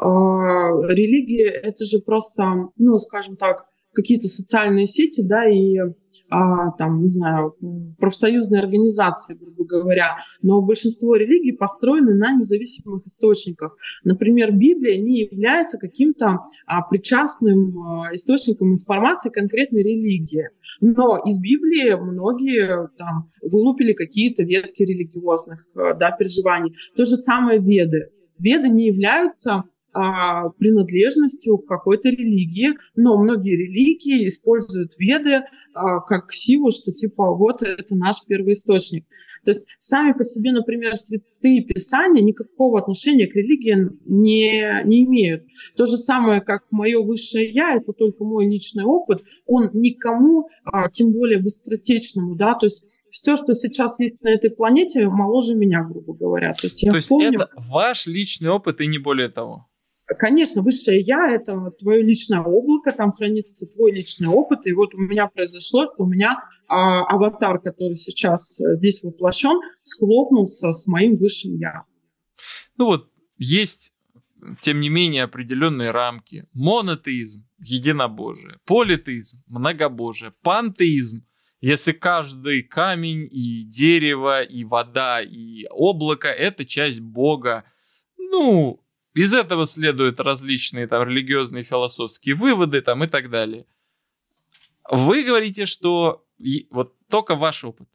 Религия — это же просто, ну, скажем так, какие-то социальные сети, да, и там, не знаю, профсоюзные организации, грубо говоря. Но большинство религий построены на независимых источниках. Например, Библия не является каким-то причастным источником информации конкретной религии. Но из Библии многие там вылупили какие-то ветки религиозных, да, переживаний. То же самое Веды. Веды не являются принадлежностью к какой-то религии, но многие религии используют Веды как силу, что типа вот это наш первоисточник. То есть сами по себе, например, святые писания никакого отношения к религии не имеют. То же самое, как мое высшее я, это только мой личный опыт, он никому, тем более быстротечному, да, то есть все, что сейчас есть на этой планете, моложе меня, грубо говоря. То есть помню, это ваш личный опыт и не более того? Конечно, высшее я — это твое личное облако, там хранится твой личный опыт. И вот у меня произошло, что у меня аватар, который сейчас здесь воплощен, схлопнулся с моим высшим я. Ну вот, есть, тем не менее, определенные рамки. Монотеизм — единобожие. Политеизм — многобожие. Пантеизм — если каждый камень и дерево, и вода, и облако — это часть Бога. Ну, из этого следуют различные там религиозные, философские выводы там, и так далее. Вы говорите, что вот только ваш опыт.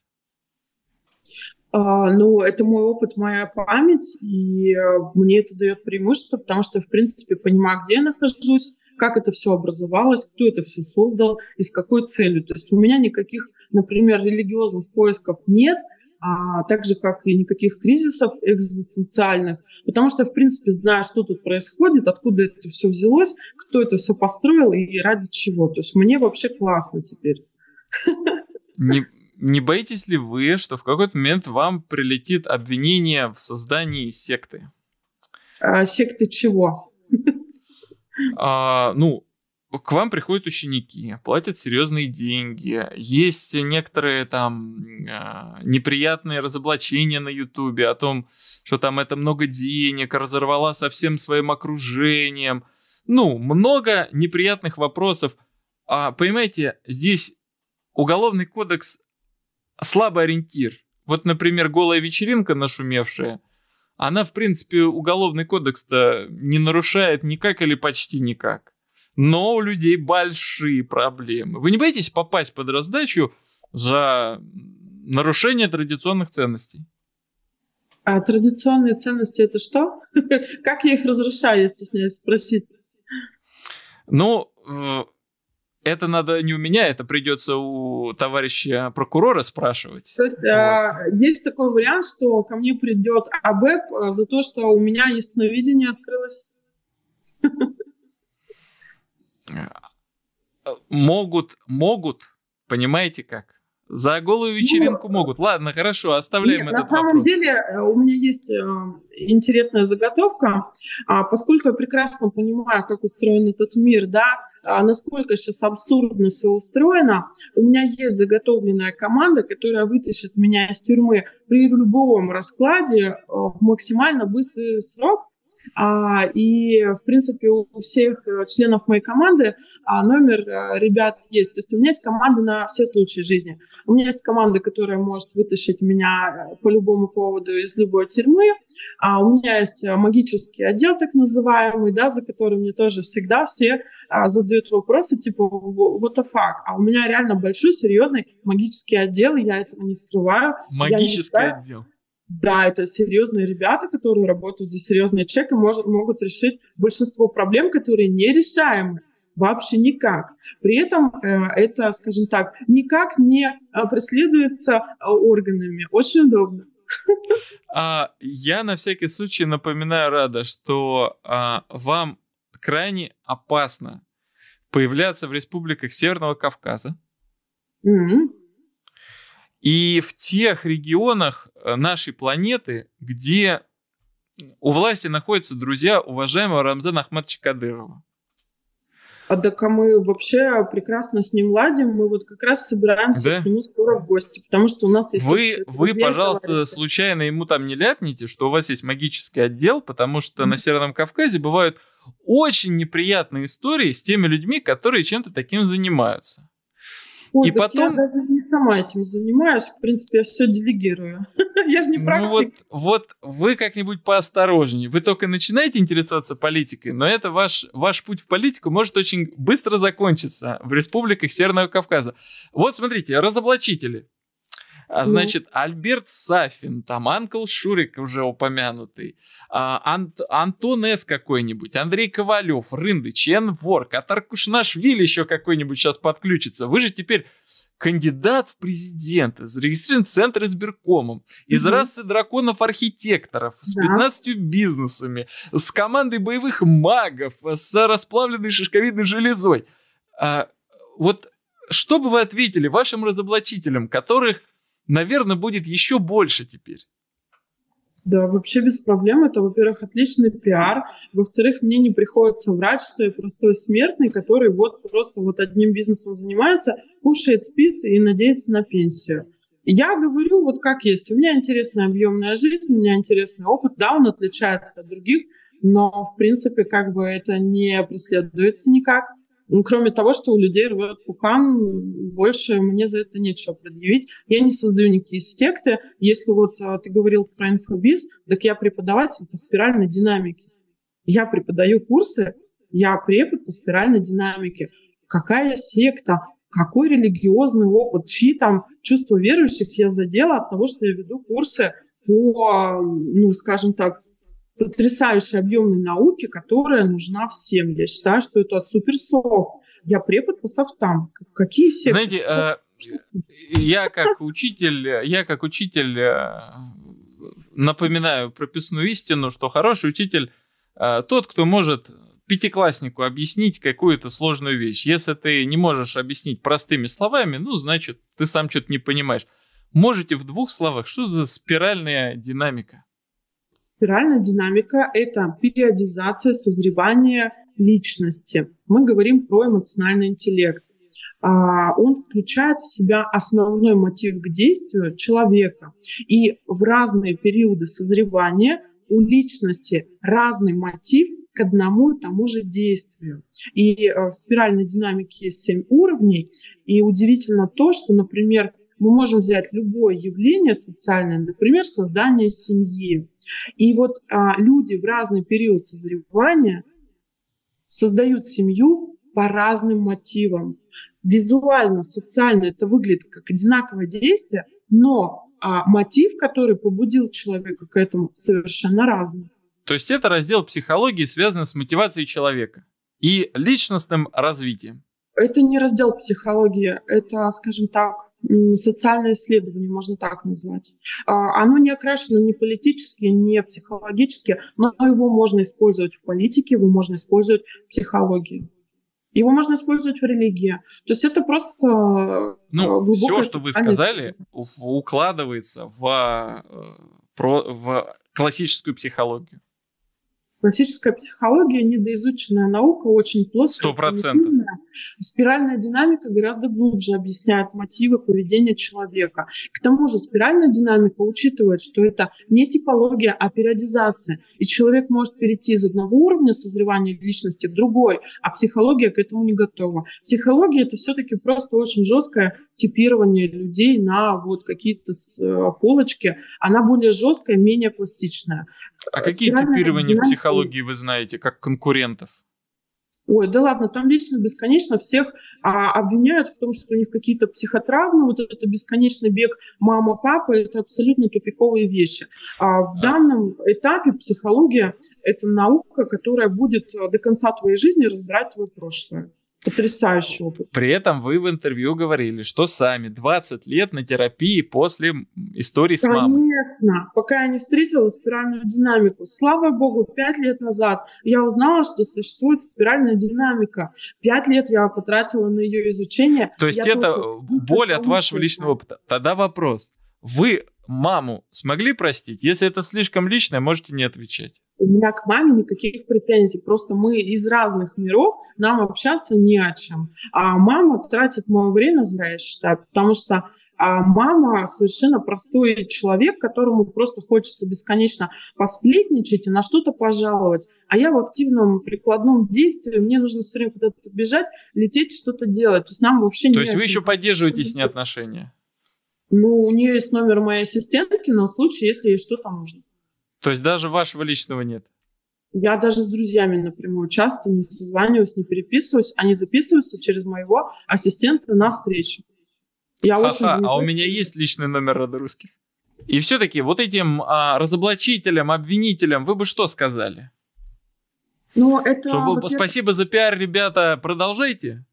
Ну, это мой опыт, моя память, и мне это дает преимущество, потому что я, в принципе, понимаю, где я нахожусь, как это все образовалось, кто это все создал и с какой целью. То есть у меня никаких, например, религиозных поисков нет, так же, как и никаких кризисов экзистенциальных, потому что я, в принципе, знаю, что тут происходит, откуда это все взялось, кто это все построил и ради чего. То есть мне вообще классно теперь. Не боитесь ли вы, что в какой-то момент вам прилетит обвинение в создании секты? Секты чего? Ну, к вам приходят ученики, платят серьезные деньги, есть некоторые там неприятные разоблачения на Ютубе о том, что там это много денег, разорвала со всем своим окружением. Ну, много неприятных вопросов. Понимаете, здесь уголовный кодекс слабый ориентир. Вот, например, голая вечеринка нашумевшая, она, в принципе, уголовный кодекс-то не нарушает никак или почти никак. Но у людей большие проблемы. Вы не боитесь попасть под раздачу за нарушение традиционных ценностей? А традиционные ценности — это что? Как я их разрушаю, я стесняюсь спросить? Ну, это надо не у меня, это придется у товарища прокурора спрашивать. То есть есть такой вариант, что ко мне придет АБЭП за то, что у меня ясновидение открылось? Могут, понимаете как? За голую вечеринку могут. Ладно, хорошо, оставляем этот вопрос. На самом деле у меня есть интересная заготовка. Поскольку я прекрасно понимаю, как устроен этот мир, да, насколько сейчас абсурдно все устроено, у меня есть заготовленная команда, которая вытащит меня из тюрьмы при любом раскладе в максимально быстрый срок. И, в принципе, у всех членов моей команды номер ребят есть. То есть у меня есть команда на все случаи жизни. У меня есть команда, которая может вытащить меня по любому поводу из любой тюрьмы. У меня есть магический отдел, так называемый, да, за который мне тоже всегда все задают вопросы, типа, what the fuck? А у меня реально большой, серьезный магический отдел, и я этого не скрываю. Магический отдел. Да, это серьезные ребята, которые работают за серьезный чек и могут решить большинство проблем, которые нерешаемы. Вообще никак. При этом это, скажем так, никак не преследуется органами. Очень удобно. Я на всякий случай напоминаю, Рада, что вам крайне опасно появляться в республиках Северного Кавказа. И в тех регионах нашей планеты, где у власти находятся друзья уважаемого Рамзана Ахматовича Кадырова. Так мы вообще прекрасно с ним ладим. Мы вот как раз собираемся к нему скоро в гости, потому что у нас есть... Вы, пожалуйста, случайно ему там не ляпните, что у вас есть магический отдел, потому что на Северном Кавказе бывают очень неприятные истории с теми людьми, которые чем-то таким занимаются. И потом... Я даже не сама этим занимаюсь. В принципе, я все делегирую. Я же не практик. Вот вы как-нибудь поосторожнее. Вы только начинаете интересоваться политикой, но это ваш путь в политику может очень быстро закончиться в республиках Северного Кавказа. Вот смотрите, разоблачители. Значит, Альберт Сафин, там Анкл Шурик уже упомянутый, Антон С. какой-нибудь, Андрей Ковалев, Рындыч, Эн Ворк, Атар Кушнашвили еще какой-нибудь сейчас подключится. Вы же теперь кандидат в президенты, зарегистрирован в Центр избиркомом, из расы драконов-архитекторов, с 15 бизнесами, с командой боевых магов, с расплавленной шишковидной железой. Вот что бы вы ответили вашим разоблачителям, которых, наверное, будет еще больше теперь? Да, вообще без проблем. Это, во-первых, отличный пиар. Во-вторых, мне не приходится врать, что я простой смертный, который вот просто вот одним бизнесом занимается, кушает, спит и надеется на пенсию. Я говорю вот как есть. У меня интересная объемная жизнь, у меня интересный опыт. Да, он отличается от других, но, в принципе, как бы это не преследуется никак. Кроме того, что у людей рвет пукан, больше мне за это нечего предъявить. Я не создаю никакие секты. Если вот ты говорил про инфобиз, так я преподаватель по спиральной динамике. Я преподаю курсы, я препод по спиральной динамике. Какая секта? Какой религиозный опыт? Чьи там чувства верующих я задела от того, что я веду курсы по, скажем так, потрясающей объемной науки, которая нужна всем. Я считаю, что это суперсофт. Я препод по софтам. Какие секты? Знаете, я как учитель напоминаю прописную истину, что хороший учитель тот, кто может пятикласснику объяснить какую-то сложную вещь. Если ты не можешь объяснить простыми словами, значит, ты сам что-то не понимаешь. Можете в 2 словах, что за спиральная динамика? Спиральная динамика – это периодизация, созревание личности. Мы говорим про эмоциональный интеллект. Он включает в себя основной мотив к действию человека. И в разные периоды созревания у личности разный мотив к одному и тому же действию. И в спиральной динамике есть 7 уровней. И удивительно то, что, например, мы можем взять любое явление социальное, например, создание семьи. И вот люди в разный период созревания создают семью по разным мотивам. Визуально, социально это выглядит как одинаковое действие, но мотив, который побудил человека к этому, совершенно разный. То есть это раздел психологии, связанный с мотивацией человека и личностным развитием. Это не раздел психологии, это, скажем так, социальное исследование, можно так назвать. Оно не окрашено ни политически, ни психологически, но его можно использовать в политике, его можно использовать в психологии. Его можно использовать в религии. То есть это просто... все, что вы сказали, укладывается в классическую психологию. Классическая психология — недоизученная наука, очень плоская. 100%. Спиральная динамика гораздо глубже объясняет мотивы поведения человека. К тому же спиральная динамика учитывает, что это не типология, а периодизация. И человек может перейти из одного уровня созревания личности в другой, а психология к этому не готова. Психология — это все-таки просто очень жесткое типирование людей на вот какие-то полочки. Она более жесткая, менее пластичная. А какие типирования в психологии вы знаете, как конкурентов? Ой, да ладно, там вечно, бесконечно всех обвиняют в том, что у них какие-то психотравмы, вот это бесконечный бег мама-папа, это абсолютно тупиковые вещи. В данном этапе психология — это наука, которая будет до конца твоей жизни разбирать твое прошлое. Потрясающий опыт. При этом вы в интервью говорили, что сами 20 лет на терапии после истории с мамой. Конечно. Пока я не встретила спиральную динамику. Слава богу, 5 лет назад я узнала, что существует спиральная динамика. 5 лет я потратила на ее изучение. То есть это боль от вашего личного опыта. Тогда вопрос. Вы маму смогли простить? Если это слишком личное, можете не отвечать. У меня к маме никаких претензий. Просто мы из разных миров, нам общаться не о чем. А мама тратит мое время зря, я считаю, потому что мама совершенно простой человек, которому просто хочется бесконечно посплетничать и на что-то пожаловать. А я в активном прикладном действии, мне нужно все время куда-то бежать, лететь, что-то делать. То есть нам вообще не... То есть вы еще поддерживаете с ней отношения? Ну, у нее есть номер моей ассистентки на случай, если ей что-то нужно. То есть даже вашего личного нет? Я даже с друзьями напрямую часто не созваниваюсь, не переписываюсь. Они записываются через моего ассистента на встречу. А у меня есть личный номер Рады Русских. И все-таки вот этим разоблачителям, обвинителям вы бы что сказали? Ну, это... Спасибо за пиар, ребята, продолжайте.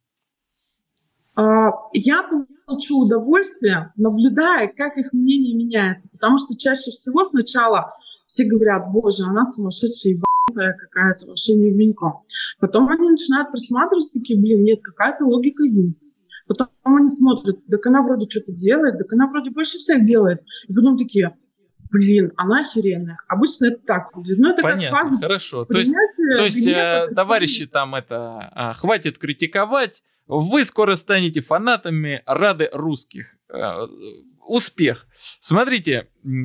Я получу удовольствие, наблюдая, как их мнение меняется. Потому что чаще всего сначала все говорят: боже, она сумасшедшая, ебанутая какая-то, вообще не в менько. Потом они начинают присматриваться, такие: блин, нет, какая-то логика есть. Потом они смотрят: так она вроде что-то делает, так она вроде больше всех делает. И потом такие: блин, она охеренная. Обычно это так выглядит. Ну, это понятно, как хорошо. То есть товарищи, там хватит критиковать, вы скоро станете фанатами Рады Русских. Успех. Смотрите,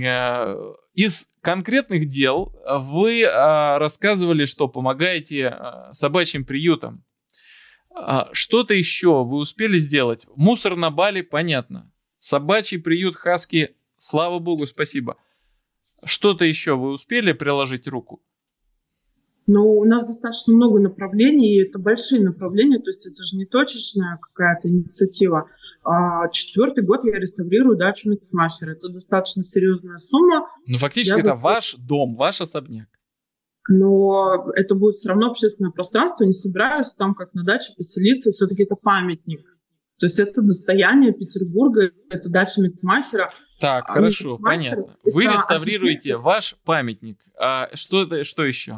из конкретных дел вы рассказывали, что помогаете собачьим приютам. Что-то еще вы успели сделать? Мусор на Бали, понятно. Собачий приют Хаски, слава богу, спасибо. Что-то еще вы успели приложить руку? Ну, у нас достаточно много направлений, и это большие направления, то есть это же не точечная какая-то инициатива. 4-й год я реставрирую дачу Мицмахера. Это достаточно серьезная сумма. Ну, фактически это ваш дом, ваш особняк. Но это будет все равно общественное пространство. Не собираюсь там, как на даче, поселиться. Все-таки это памятник. То есть это достояние Петербурга, это дача Мицмахера. Так, хорошо, понятно. Вы реставрируете ваш памятник. А что еще?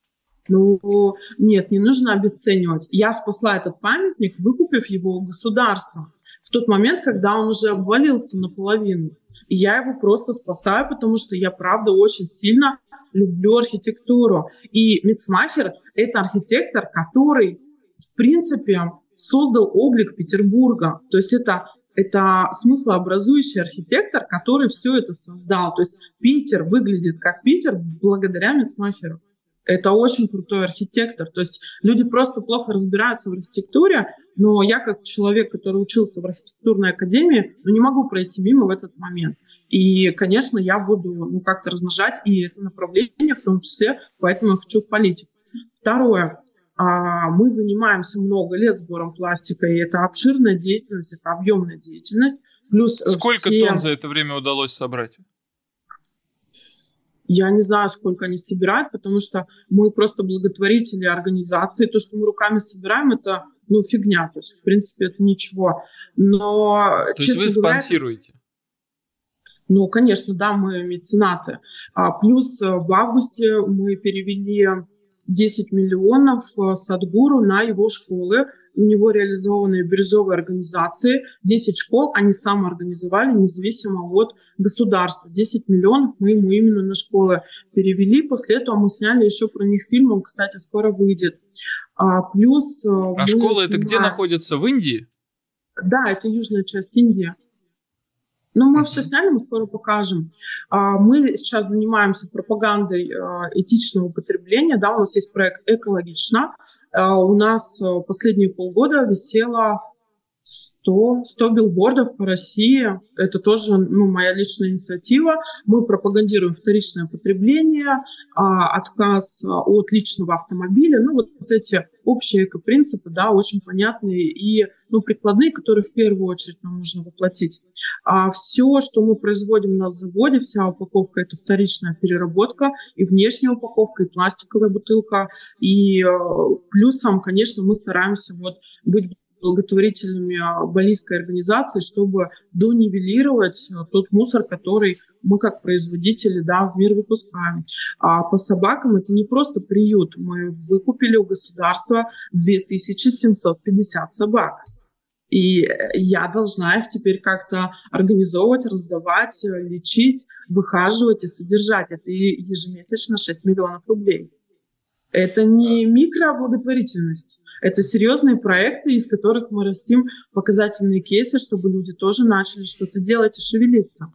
Ну, нет, не нужно обесценивать. Я спасла этот памятник, выкупив его у государства в тот момент, когда он уже обвалился наполовину. И я его просто спасаю, потому что я, правда, очень сильно люблю архитектуру. И Мицмахер — это архитектор, который, в принципе, создал облик Петербурга. То есть это смыслообразующий архитектор, который все это создал. То есть Питер выглядит как Питер благодаря Мицмахеру. Это очень крутой архитектор. То есть люди просто плохо разбираются в архитектуре, но я, как человек, который учился в архитектурной академии, не могу пройти мимо в этот момент. И, конечно, я буду как-то размножать и это направление, в том числе, поэтому я хочу в политику. Второе. Мы занимаемся много лет сбором пластика, и это обширная деятельность, это объемная деятельность. Плюс сколько тонн за это время удалось собрать? Я не знаю, сколько они собирают, потому что мы просто благотворители организации. То, что мы руками собираем, это фигня. То есть, в принципе, это ничего. Но, то есть вы спонсируете? Ну, конечно, да, мы меценаты. Плюс в августе мы перевели 10 миллионов Садхгуру на его школы у него реализованные бирюзовые организации, 10 школ они самоорганизовали, независимо от государства. 10 миллионов мы ему именно на школы перевели. После этого мы сняли еще про них фильм, он, кстати, скоро выйдет. Плюс... школы это где находятся? В Индии? Да, это южная часть Индии. Но мы все сняли, мы скоро покажем. Мы сейчас занимаемся пропагандой этичного потребления. Да, у нас есть проект «Экологично». У нас последние полгода висело 100 билбордов по России. Это тоже моя личная инициатива. Мы пропагандируем вторичное потребление, отказ от личного автомобиля. Вот эти общие экопринципы, да, очень понятные и прикладные, которые в первую очередь нам нужно воплотить. Все, что мы производим на заводе, вся упаковка — это вторичная переработка, и внешняя упаковка, и пластиковая бутылка. И плюсом, конечно, мы стараемся быть благотворительными балийской организации, чтобы донивелировать тот мусор, который мы как производители, да, в мир выпускаем. По собакам это не просто приют. Мы выкупили у государства 2750 собак. И я должна их теперь как-то организовывать, раздавать, лечить, выхаживать и содержать. Это ежемесячно 6 миллионов рублей. Это не микроблаготворительность. Это серьезные проекты, из которых мы растим показательные кейсы, чтобы люди тоже начали что-то делать и шевелиться.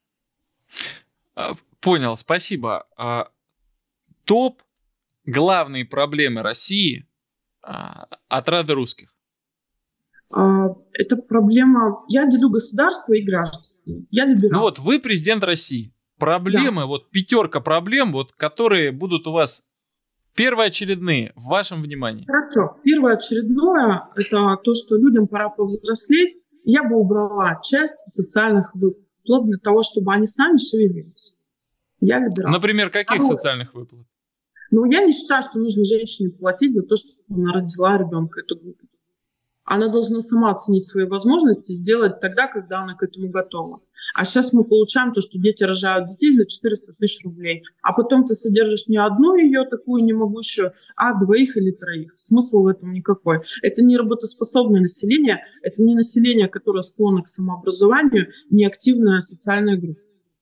Понял, спасибо. Топ главные проблемы России от Рады русских. Это проблема... Я делю государство и граждан. Я либерал. Вы президент России. Проблемы, да. 5 проблем, которые будут у вас первоочередные в вашем внимании. Хорошо. Первоочередное – это то, что людям пора повзрослеть. Я бы убрала часть социальных выплат, вплоть для того, чтобы они сами шевелились. Я либерал. Например, каких социальных выплат? Я не считаю, что нужно женщине платить за то, что она родила ребенка. Это глупо. Она должна сама оценить свои возможности и сделать тогда, когда она к этому готова. А сейчас мы получаем то, что дети рожают детей за 400 тысяч рублей. А потом ты содержишь не одну ее такую немогущую, а 2 или 3. Смысл в этом никакой. Это не работоспособное население, это не население, которое склонно к самообразованию, не активная социальная группа.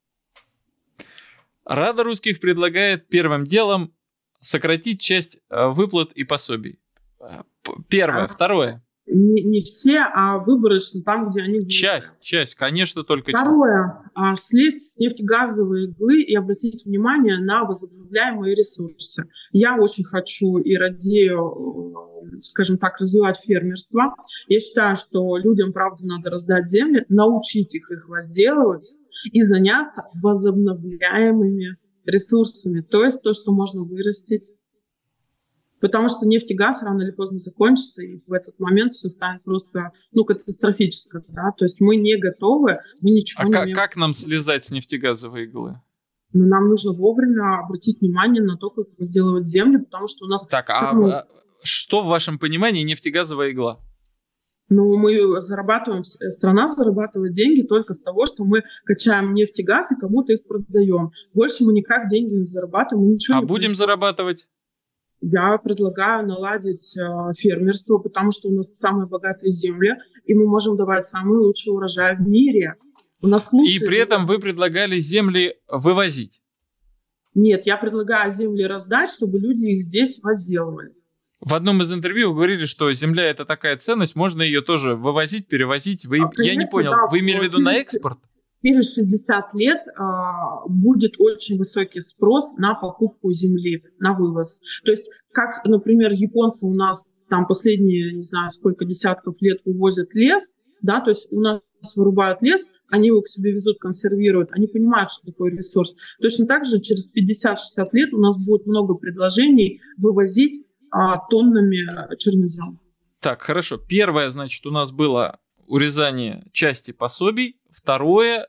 Рада русских предлагает первым делом сократить часть выплат и пособий. Первое. Второе. Не все, а выборочно там, где они... Часть, конечно, только часть. Второе. Слезть с нефтегазовой иглы и обратить внимание на возобновляемые ресурсы. Я очень хочу и радею, скажем так, развивать фермерство. Я считаю, что людям, правда, надо раздать земли, научить их возделывать и заняться возобновляемыми ресурсами. То есть то, что можно вырастить. Потому что нефть и газ рано или поздно закончатся, и в этот момент все станет просто катастрофически. Да? То есть мы не готовы, мы ничего не умеем. Как нам слезать с нефтегазовой иглы? Нам нужно вовремя обратить внимание на то, как возделывать землю, потому что у нас... Что в вашем понимании нефтегазовая игла? Мы зарабатываем, страна зарабатывает деньги только с того, что мы качаем нефть и газ и кому-то их продаем. Больше мы никак деньги не зарабатываем, мы ничего не будем зарабатывать? Я предлагаю наладить фермерство, потому что у нас самые богатые земли, и мы можем давать самый лучший урожай в мире. У нас и при этом вы предлагали земли вывозить? Нет, я предлагаю земли раздать, чтобы люди их здесь возделывали. В одном из интервью вы говорили, что земля – это такая ценность, можно ее тоже вывозить, перевозить. Я не понял, вы имели в виду на экспорт? Через 60 лет будет очень высокий спрос на покупку земли, на вывоз. То есть, как, например, японцы у нас там последние, не знаю, сколько десятков лет вывозят лес, да, то есть у нас вырубают лес, они его к себе везут, консервируют, они понимают, что такое ресурс. Точно так же через 50-60 лет у нас будет много предложений вывозить тоннами чернозем. Так, хорошо. Первое, значит, у нас было урезание части пособий. Второе,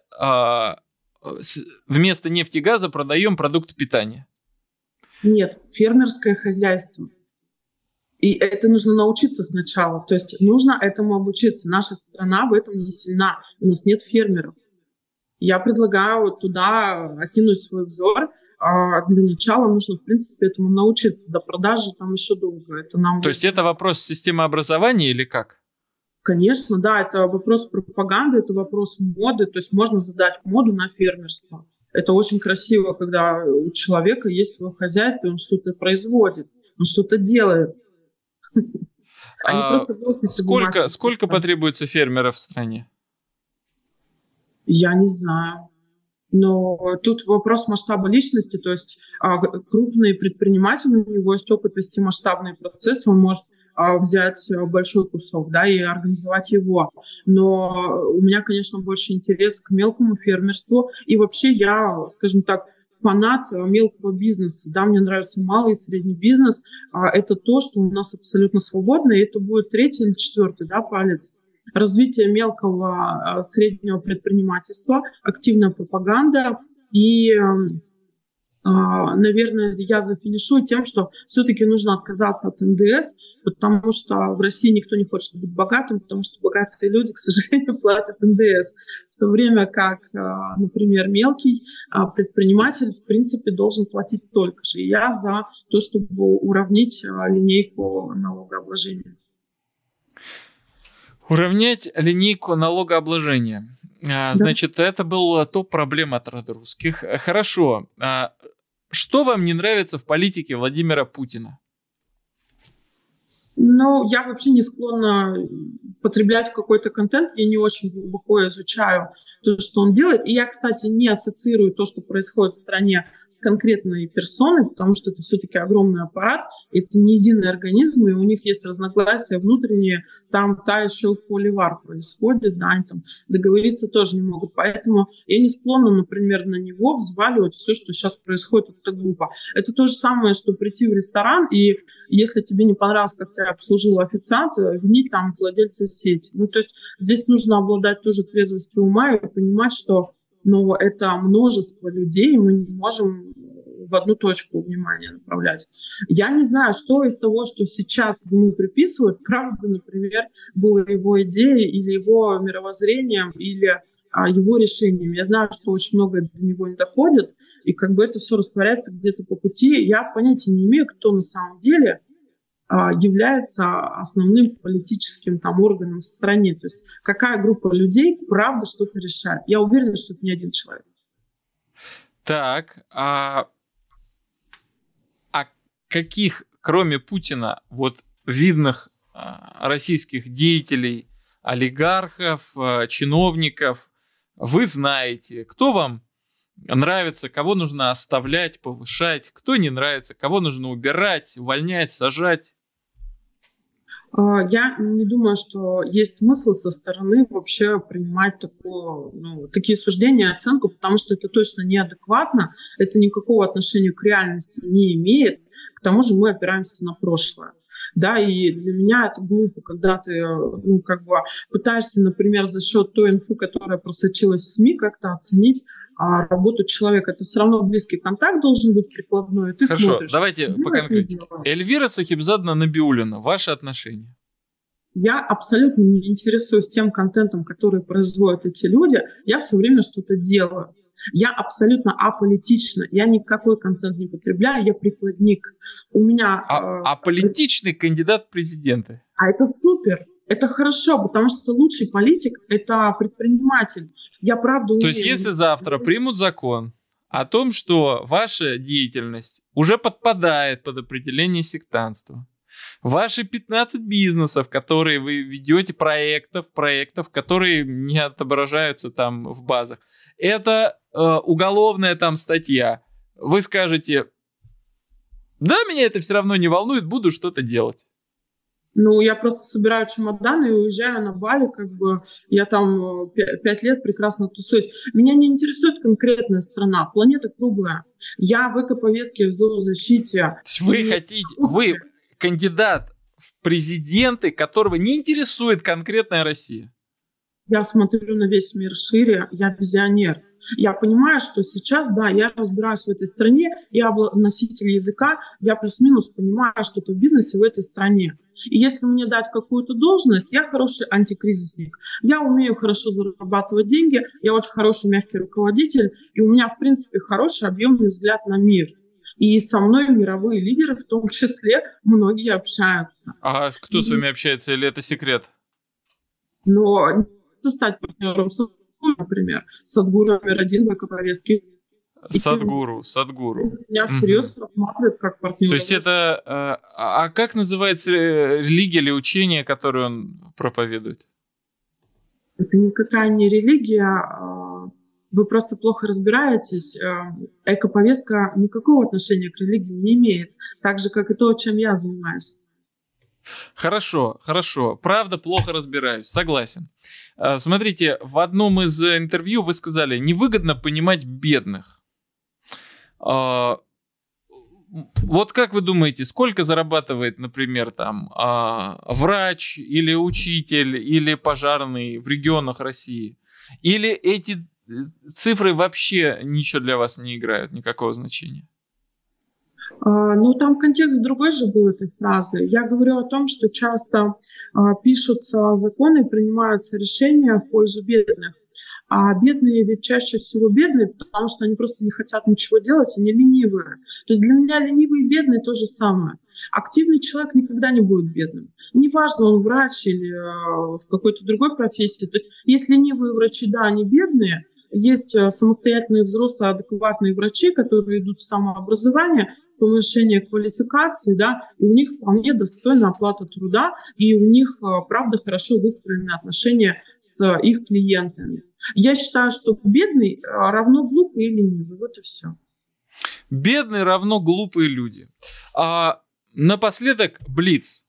вместо нефти и газа продаем продукты питания. Нет, фермерское хозяйство. И это нужно научиться сначала. То есть нужно этому обучиться. Наша страна в этом не сильна. У нас нет фермеров. Я предлагаю туда окинуть свой взор. для начала нужно, в принципе, этому научиться. До продажи там еще долго. Это нам... То есть это вопрос системы образования или как? Конечно, да, это вопрос пропаганды, это вопрос моды. То есть можно задать моду на фермерство. Это очень красиво, когда у человека есть свое хозяйство, он что-то производит, он что-то делает. Сколько потребуется фермеров в стране? Я не знаю. Но тут вопрос масштаба личности, то есть крупный предприниматель, у него есть опыт вести масштабные процессы, он может взять большой кусок, да, и организовать его. Но у меня, конечно, больше интерес к мелкому фермерству. И вообще я, скажем так, фанат мелкого бизнеса. Да, мне нравится малый и средний бизнес. Это то, что у нас абсолютно свободно, и это будет третий или четвертый, да, палец. Развитие мелкого среднего предпринимательства, активная пропаганда и... Наверное, я зафинишую тем, что все-таки нужно отказаться от НДС, потому что в России никто не хочет быть богатым, потому что богатые люди, к сожалению, платят НДС. В то время как, например, мелкий предприниматель, в принципе, должен платить столько же. И я за то, чтобы уравнять линейку налогообложения. Уравнять линейку налогообложения. Значит, это был топ-проблема от русских. Хорошо. Что вам не нравится в политике Владимира Путина? Ну, я вообще не склонна потреблять какой-то контент, я не очень глубоко изучаю то, что он делает. И я, кстати, не ассоциирую то, что происходит в стране, с конкретной персоной, потому что это все-таки огромный аппарат, это не единый организм, и у них есть разногласия внутренние, там та еще холивар происходит, да, они там договориться тоже не могут. Поэтому я не склонна, например, на него взваливать все, что сейчас происходит, это глупо. Это то же самое, что прийти в ресторан, и если тебе не понравилось, как тебя обслужил официант, винить там владельца сети. Ну, то есть здесь нужно обладать тоже трезвостью ума и понимать, что это множество людей, и мы не можем в одну точку внимания направлять. Я не знаю, что из того, что сейчас ему приписывают, правда, например, было его идеей или его мировоззрением, или его решением. Я знаю, что очень многое до него не доходит, и как бы это все растворяется где-то по пути. Я понятия не имею, кто на самом деле является основным политическим органом в стране. То есть какая группа людей правда что-то решает. Я уверена, что это не один человек. Так, а каких, кроме Путина, видных российских деятелей, олигархов, чиновников, вы знаете, кто вам нравится, кого нужно оставлять, повышать, кто не нравится, кого нужно убирать, увольнять, сажать? Я не думаю, что есть смысл со стороны вообще принимать такие суждения, оценку, потому что это точно неадекватно, это никакого отношения к реальности не имеет. К тому же мы опираемся на прошлое. Да, и для меня это глупо, когда ты пытаешься, например, за счет той инфы, которая просочилась в СМИ, как-то оценить работу человека. Это все равно близкий контакт должен быть прикладной. Ты Хорошо, смотришь. Давайте по конкретике. Эльвира Сахибзадовна Набиуллина, ваши отношения? Я абсолютно не интересуюсь тем контентом, который производят эти люди. Я все время что-то делаю. Я абсолютно аполитична. Я никакой контент не потребляю, я прикладник. У меня... Аполитичный кандидат в президенты. Это супер. Это хорошо, потому что лучший политик – это предприниматель. Я правда уверена. То есть если завтра примут закон о том, что ваша деятельность уже подпадает под определение сектантства, ваши 15 бизнесов, которые вы ведете, проектов, которые не отображаются там в базах, это уголовная там статья. Вы скажете, да, меня это все равно не волнует, буду что-то делать. Я просто собираю чемоданы и уезжаю на Бали, я там 5 лет прекрасно тусуюсь. Меня не интересует конкретная страна, планета круглая. Я в экоповестке, в зоозащите. Вы кандидат в президенты, которого не интересует конкретная Россия? Я смотрю на весь мир шире, я визионер. Я понимаю, что сейчас, да, я разбираюсь в этой стране, я носитель языка, я плюс-минус понимаю, что это в бизнесе в этой стране. И если мне дать какую-то должность, я хороший антикризисник. Я умею хорошо зарабатывать деньги, я очень хороший мягкий руководитель, и у меня, в принципе, хороший объемный взгляд на мир. И со мной мировые лидеры, в том числе, многие общаются. А кто с вами общается, или это секрет? Но стать партнером Садхгуру, например, Садхгуру номер один в эко-повестке. Садхгуру. Меня серьезно рассматривают как партнера. То есть это... А как называется религия или учение, которое он проповедует? Это никакая не религия. Вы просто плохо разбираетесь. Эко-повестка никакого отношения к религии не имеет. Так же, как и то, чем я занимаюсь. Хорошо. Правда, плохо разбираюсь. Согласен. Смотрите, в одном из интервью вы сказали, невыгодно понимать бедных. Вот как вы думаете, сколько зарабатывает, например, там врач или учитель или пожарный в регионах России? Или эти цифры вообще ничего для вас не играют, никакого значения? Ну, там контекст другой же был этой фразы. Я говорю о том, что часто пишутся законы, принимаются решения в пользу бедных. А бедные ведь чаще всего бедные, потому что они просто не хотят ничего делать, они ленивые. То есть для меня ленивый и бедный то же самое. Активный человек никогда не будет бедным. Неважно, он врач или в какой-то другой профессии. То есть есть ленивые врачи, да, они бедные. Есть самостоятельные взрослые адекватные врачи, которые идут в самообразование, в повышение квалификации, да, и у них вполне достойная оплата труда, и у них, правда, хорошо выстроены отношения с их клиентами. Я считаю, что бедный равно глупый и ленивый. Вот и все. Бедный равно глупые люди. Напоследок, блиц.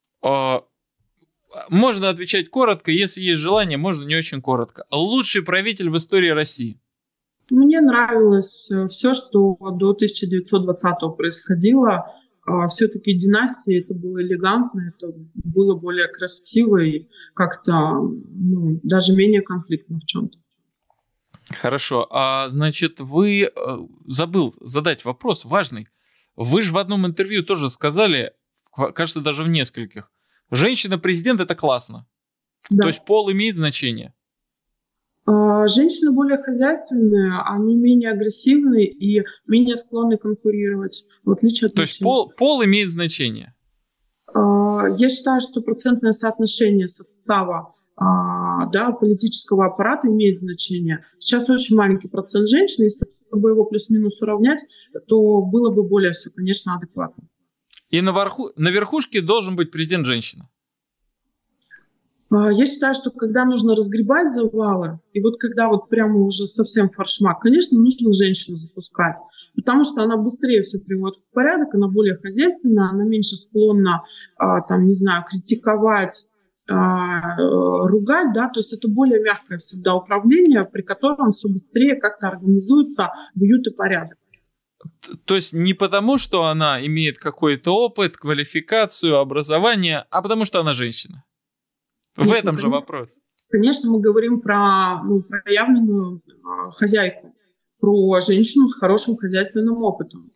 Можно отвечать коротко, если есть желание, можно не очень коротко. Лучший правитель в истории России? Мне нравилось все, что до 1920-го происходило. Все-таки династии это было элегантно, это было более красиво и как-то даже менее конфликтно в чем-то. Хорошо. Значит, забыл задать вопрос важный. Вы же в одном интервью тоже сказали, кажется, даже в нескольких, женщина-президент — это классно. Да. То есть пол имеет значение? Женщины более хозяйственные, они менее агрессивны и менее склонны конкурировать, в отличие от мужчин. То есть пол имеет значение? Я считаю, что процентное соотношение состава политического аппарата имеет значение. Сейчас очень маленький процент женщин, если бы его плюс-минус уравнять, то было бы более все, конечно, адекватно. И на верхушке должен быть президент-женщина? Я считаю, что когда нужно разгребать завалы, и вот когда вот прямо уже совсем форшмак, конечно, нужно женщину запускать, потому что она быстрее все приводит в порядок, она более хозяйственная, она меньше склонна, критиковать, ругать, да, то есть это более мягкое всегда управление, при котором все быстрее как-то организуется в уют и порядок. То есть не потому, что она имеет какой-то опыт, квалификацию, образование, а потому что она женщина. В этом же вопрос. Конечно, мы говорим про проявленную хозяйку, про женщину с хорошим хозяйственным опытом.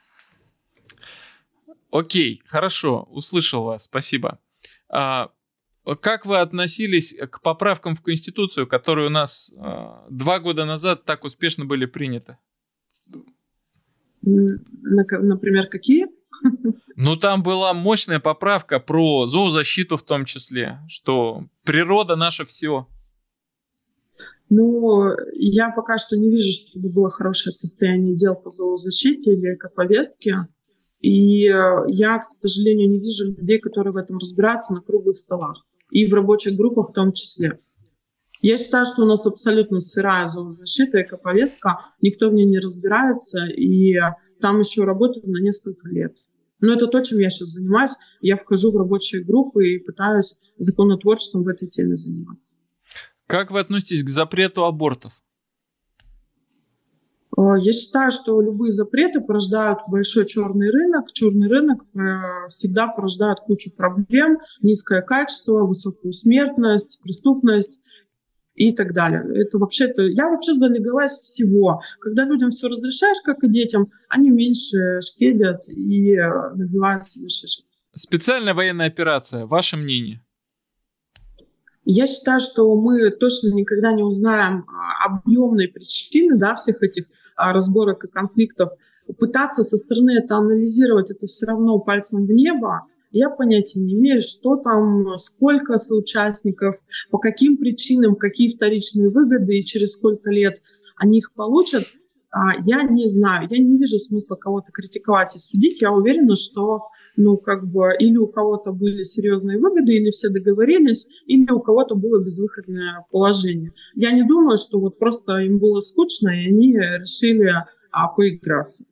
Окей, хорошо, услышал вас, спасибо. Как вы относились к поправкам в Конституцию, которые у нас 2 года назад так успешно были приняты? Например, какие? Ну, там была мощная поправка про зоозащиту в том числе, что природа наша все. Ну, я пока что не вижу, чтобы было хорошее состояние дел по зоозащите или эко-повестке. И я, к сожалению, не вижу людей, которые в этом разбираются на круглых столах. И в рабочих группах в том числе. Я считаю, что у нас абсолютно сырая зоозащита, эко-повестка, никто в ней не разбирается, и там еще работают на несколько лет. Но это то, чем я сейчас занимаюсь. Я вхожу в рабочие группы и пытаюсь законотворчеством в этой теме заниматься. Как вы относитесь к запрету абортов? Я считаю, что любые запреты порождают большой черный рынок. Черный рынок всегда порождает кучу проблем, низкое качество, высокую смертность, преступность. и так далее. Я вообще за легалайз всего. Когда людям все разрешаешь, как и детям, они меньше шкедят и добиваются шишек. Специальная военная операция. Ваше мнение? Я считаю, что мы точно никогда не узнаем объемные причины, да, всех этих разборок и конфликтов. Пытаться со стороны это анализировать, это все равно пальцем в небо. Я понятия не имею, что там, сколько соучастников, по каким причинам, какие вторичные выгоды и через сколько лет они их получат. Я не знаю, я не вижу смысла кого-то критиковать и судить. Я уверена, что или у кого-то были серьезные выгоды, или все договорились, или у кого-то было безвыходное положение. Я не думаю, что вот просто им было скучно, и они решили поиграться.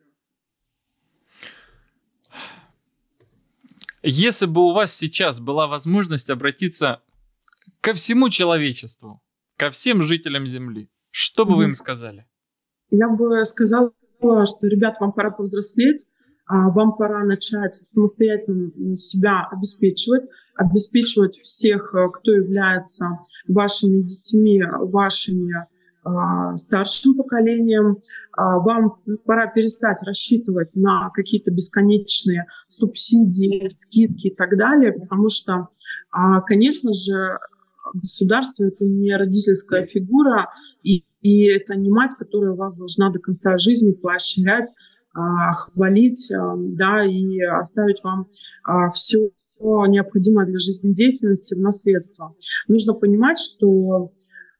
Если бы у вас сейчас была возможность обратиться ко всему человечеству, ко всем жителям Земли, что бы вы им сказали? Я бы сказала, что, ребят, вам пора повзрослеть, вам пора начать самостоятельно себя обеспечивать всех, кто является вашими детьми, вашими старшим поколением. Вам пора перестать рассчитывать на какие-то бесконечные субсидии, скидки и так далее, потому что, конечно же, государство — это не родительская фигура, и это не мать, которая вас должна до конца жизни поощрять, хвалить, да, и оставить вам все необходимое для жизнедеятельности в наследство. Нужно понимать, что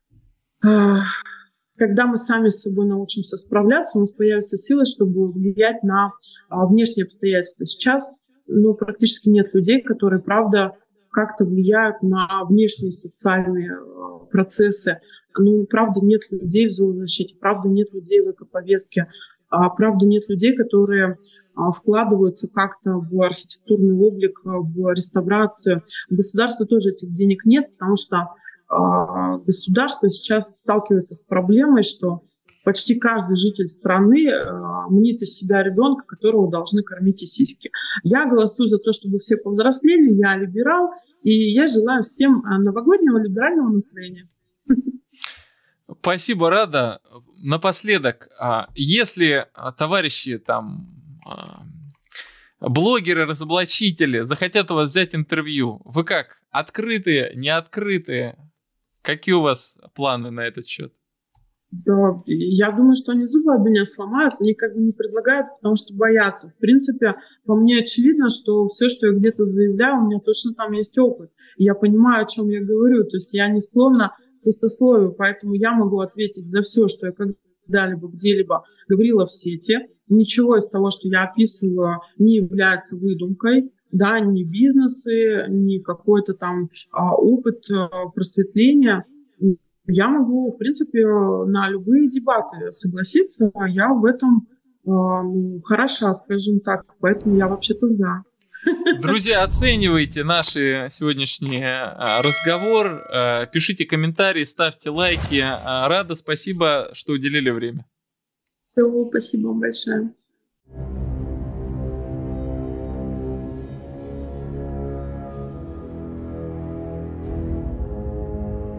когда мы сами с собой научимся справляться, у нас появится сила, чтобы влиять на внешние обстоятельства. Сейчас практически нет людей, которые, правда, как-то влияют на внешние социальные процессы. Правда, нет людей в зоозащите, правда, нет людей в экоповестке, правда, нет людей, которые вкладываются как-то в архитектурный облик, в реставрацию. У государства тоже этих денег нет, потому что государство сейчас сталкивается с проблемой, что почти каждый житель страны мнит из себя ребенка, которого должны кормить и сиськи. Я голосую за то, чтобы все повзрослели, я либерал, и я желаю всем новогоднего либерального настроения. Спасибо, Рада. Напоследок, если товарищи там блогеры, разоблачители захотят у вас взять интервью, вы как? Открытые, не открытые? Какие у вас планы на этот счет? Да, я думаю, что они зубы об меня сломают, они как бы не предлагают, потому что боятся. В принципе, по мне очевидно, что все, что я где-то заявляю, у меня точно там есть опыт. И я понимаю, о чем я говорю. То есть я не склонна к пустословию, поэтому я могу ответить за все, что я когда-либо, где-либо говорила в сети. Ничего из того, что я описываю, не является выдумкой. Да, ни бизнесы, ни какой-то там опыт просветления. Я могу, в принципе, на любые дебаты согласиться. Я в этом хороша, скажем так. Поэтому я вообще-то за. Друзья, оценивайте наш сегодняшний разговор. Пишите комментарии, ставьте лайки. Рада, спасибо, что уделили время. Спасибо вам большое.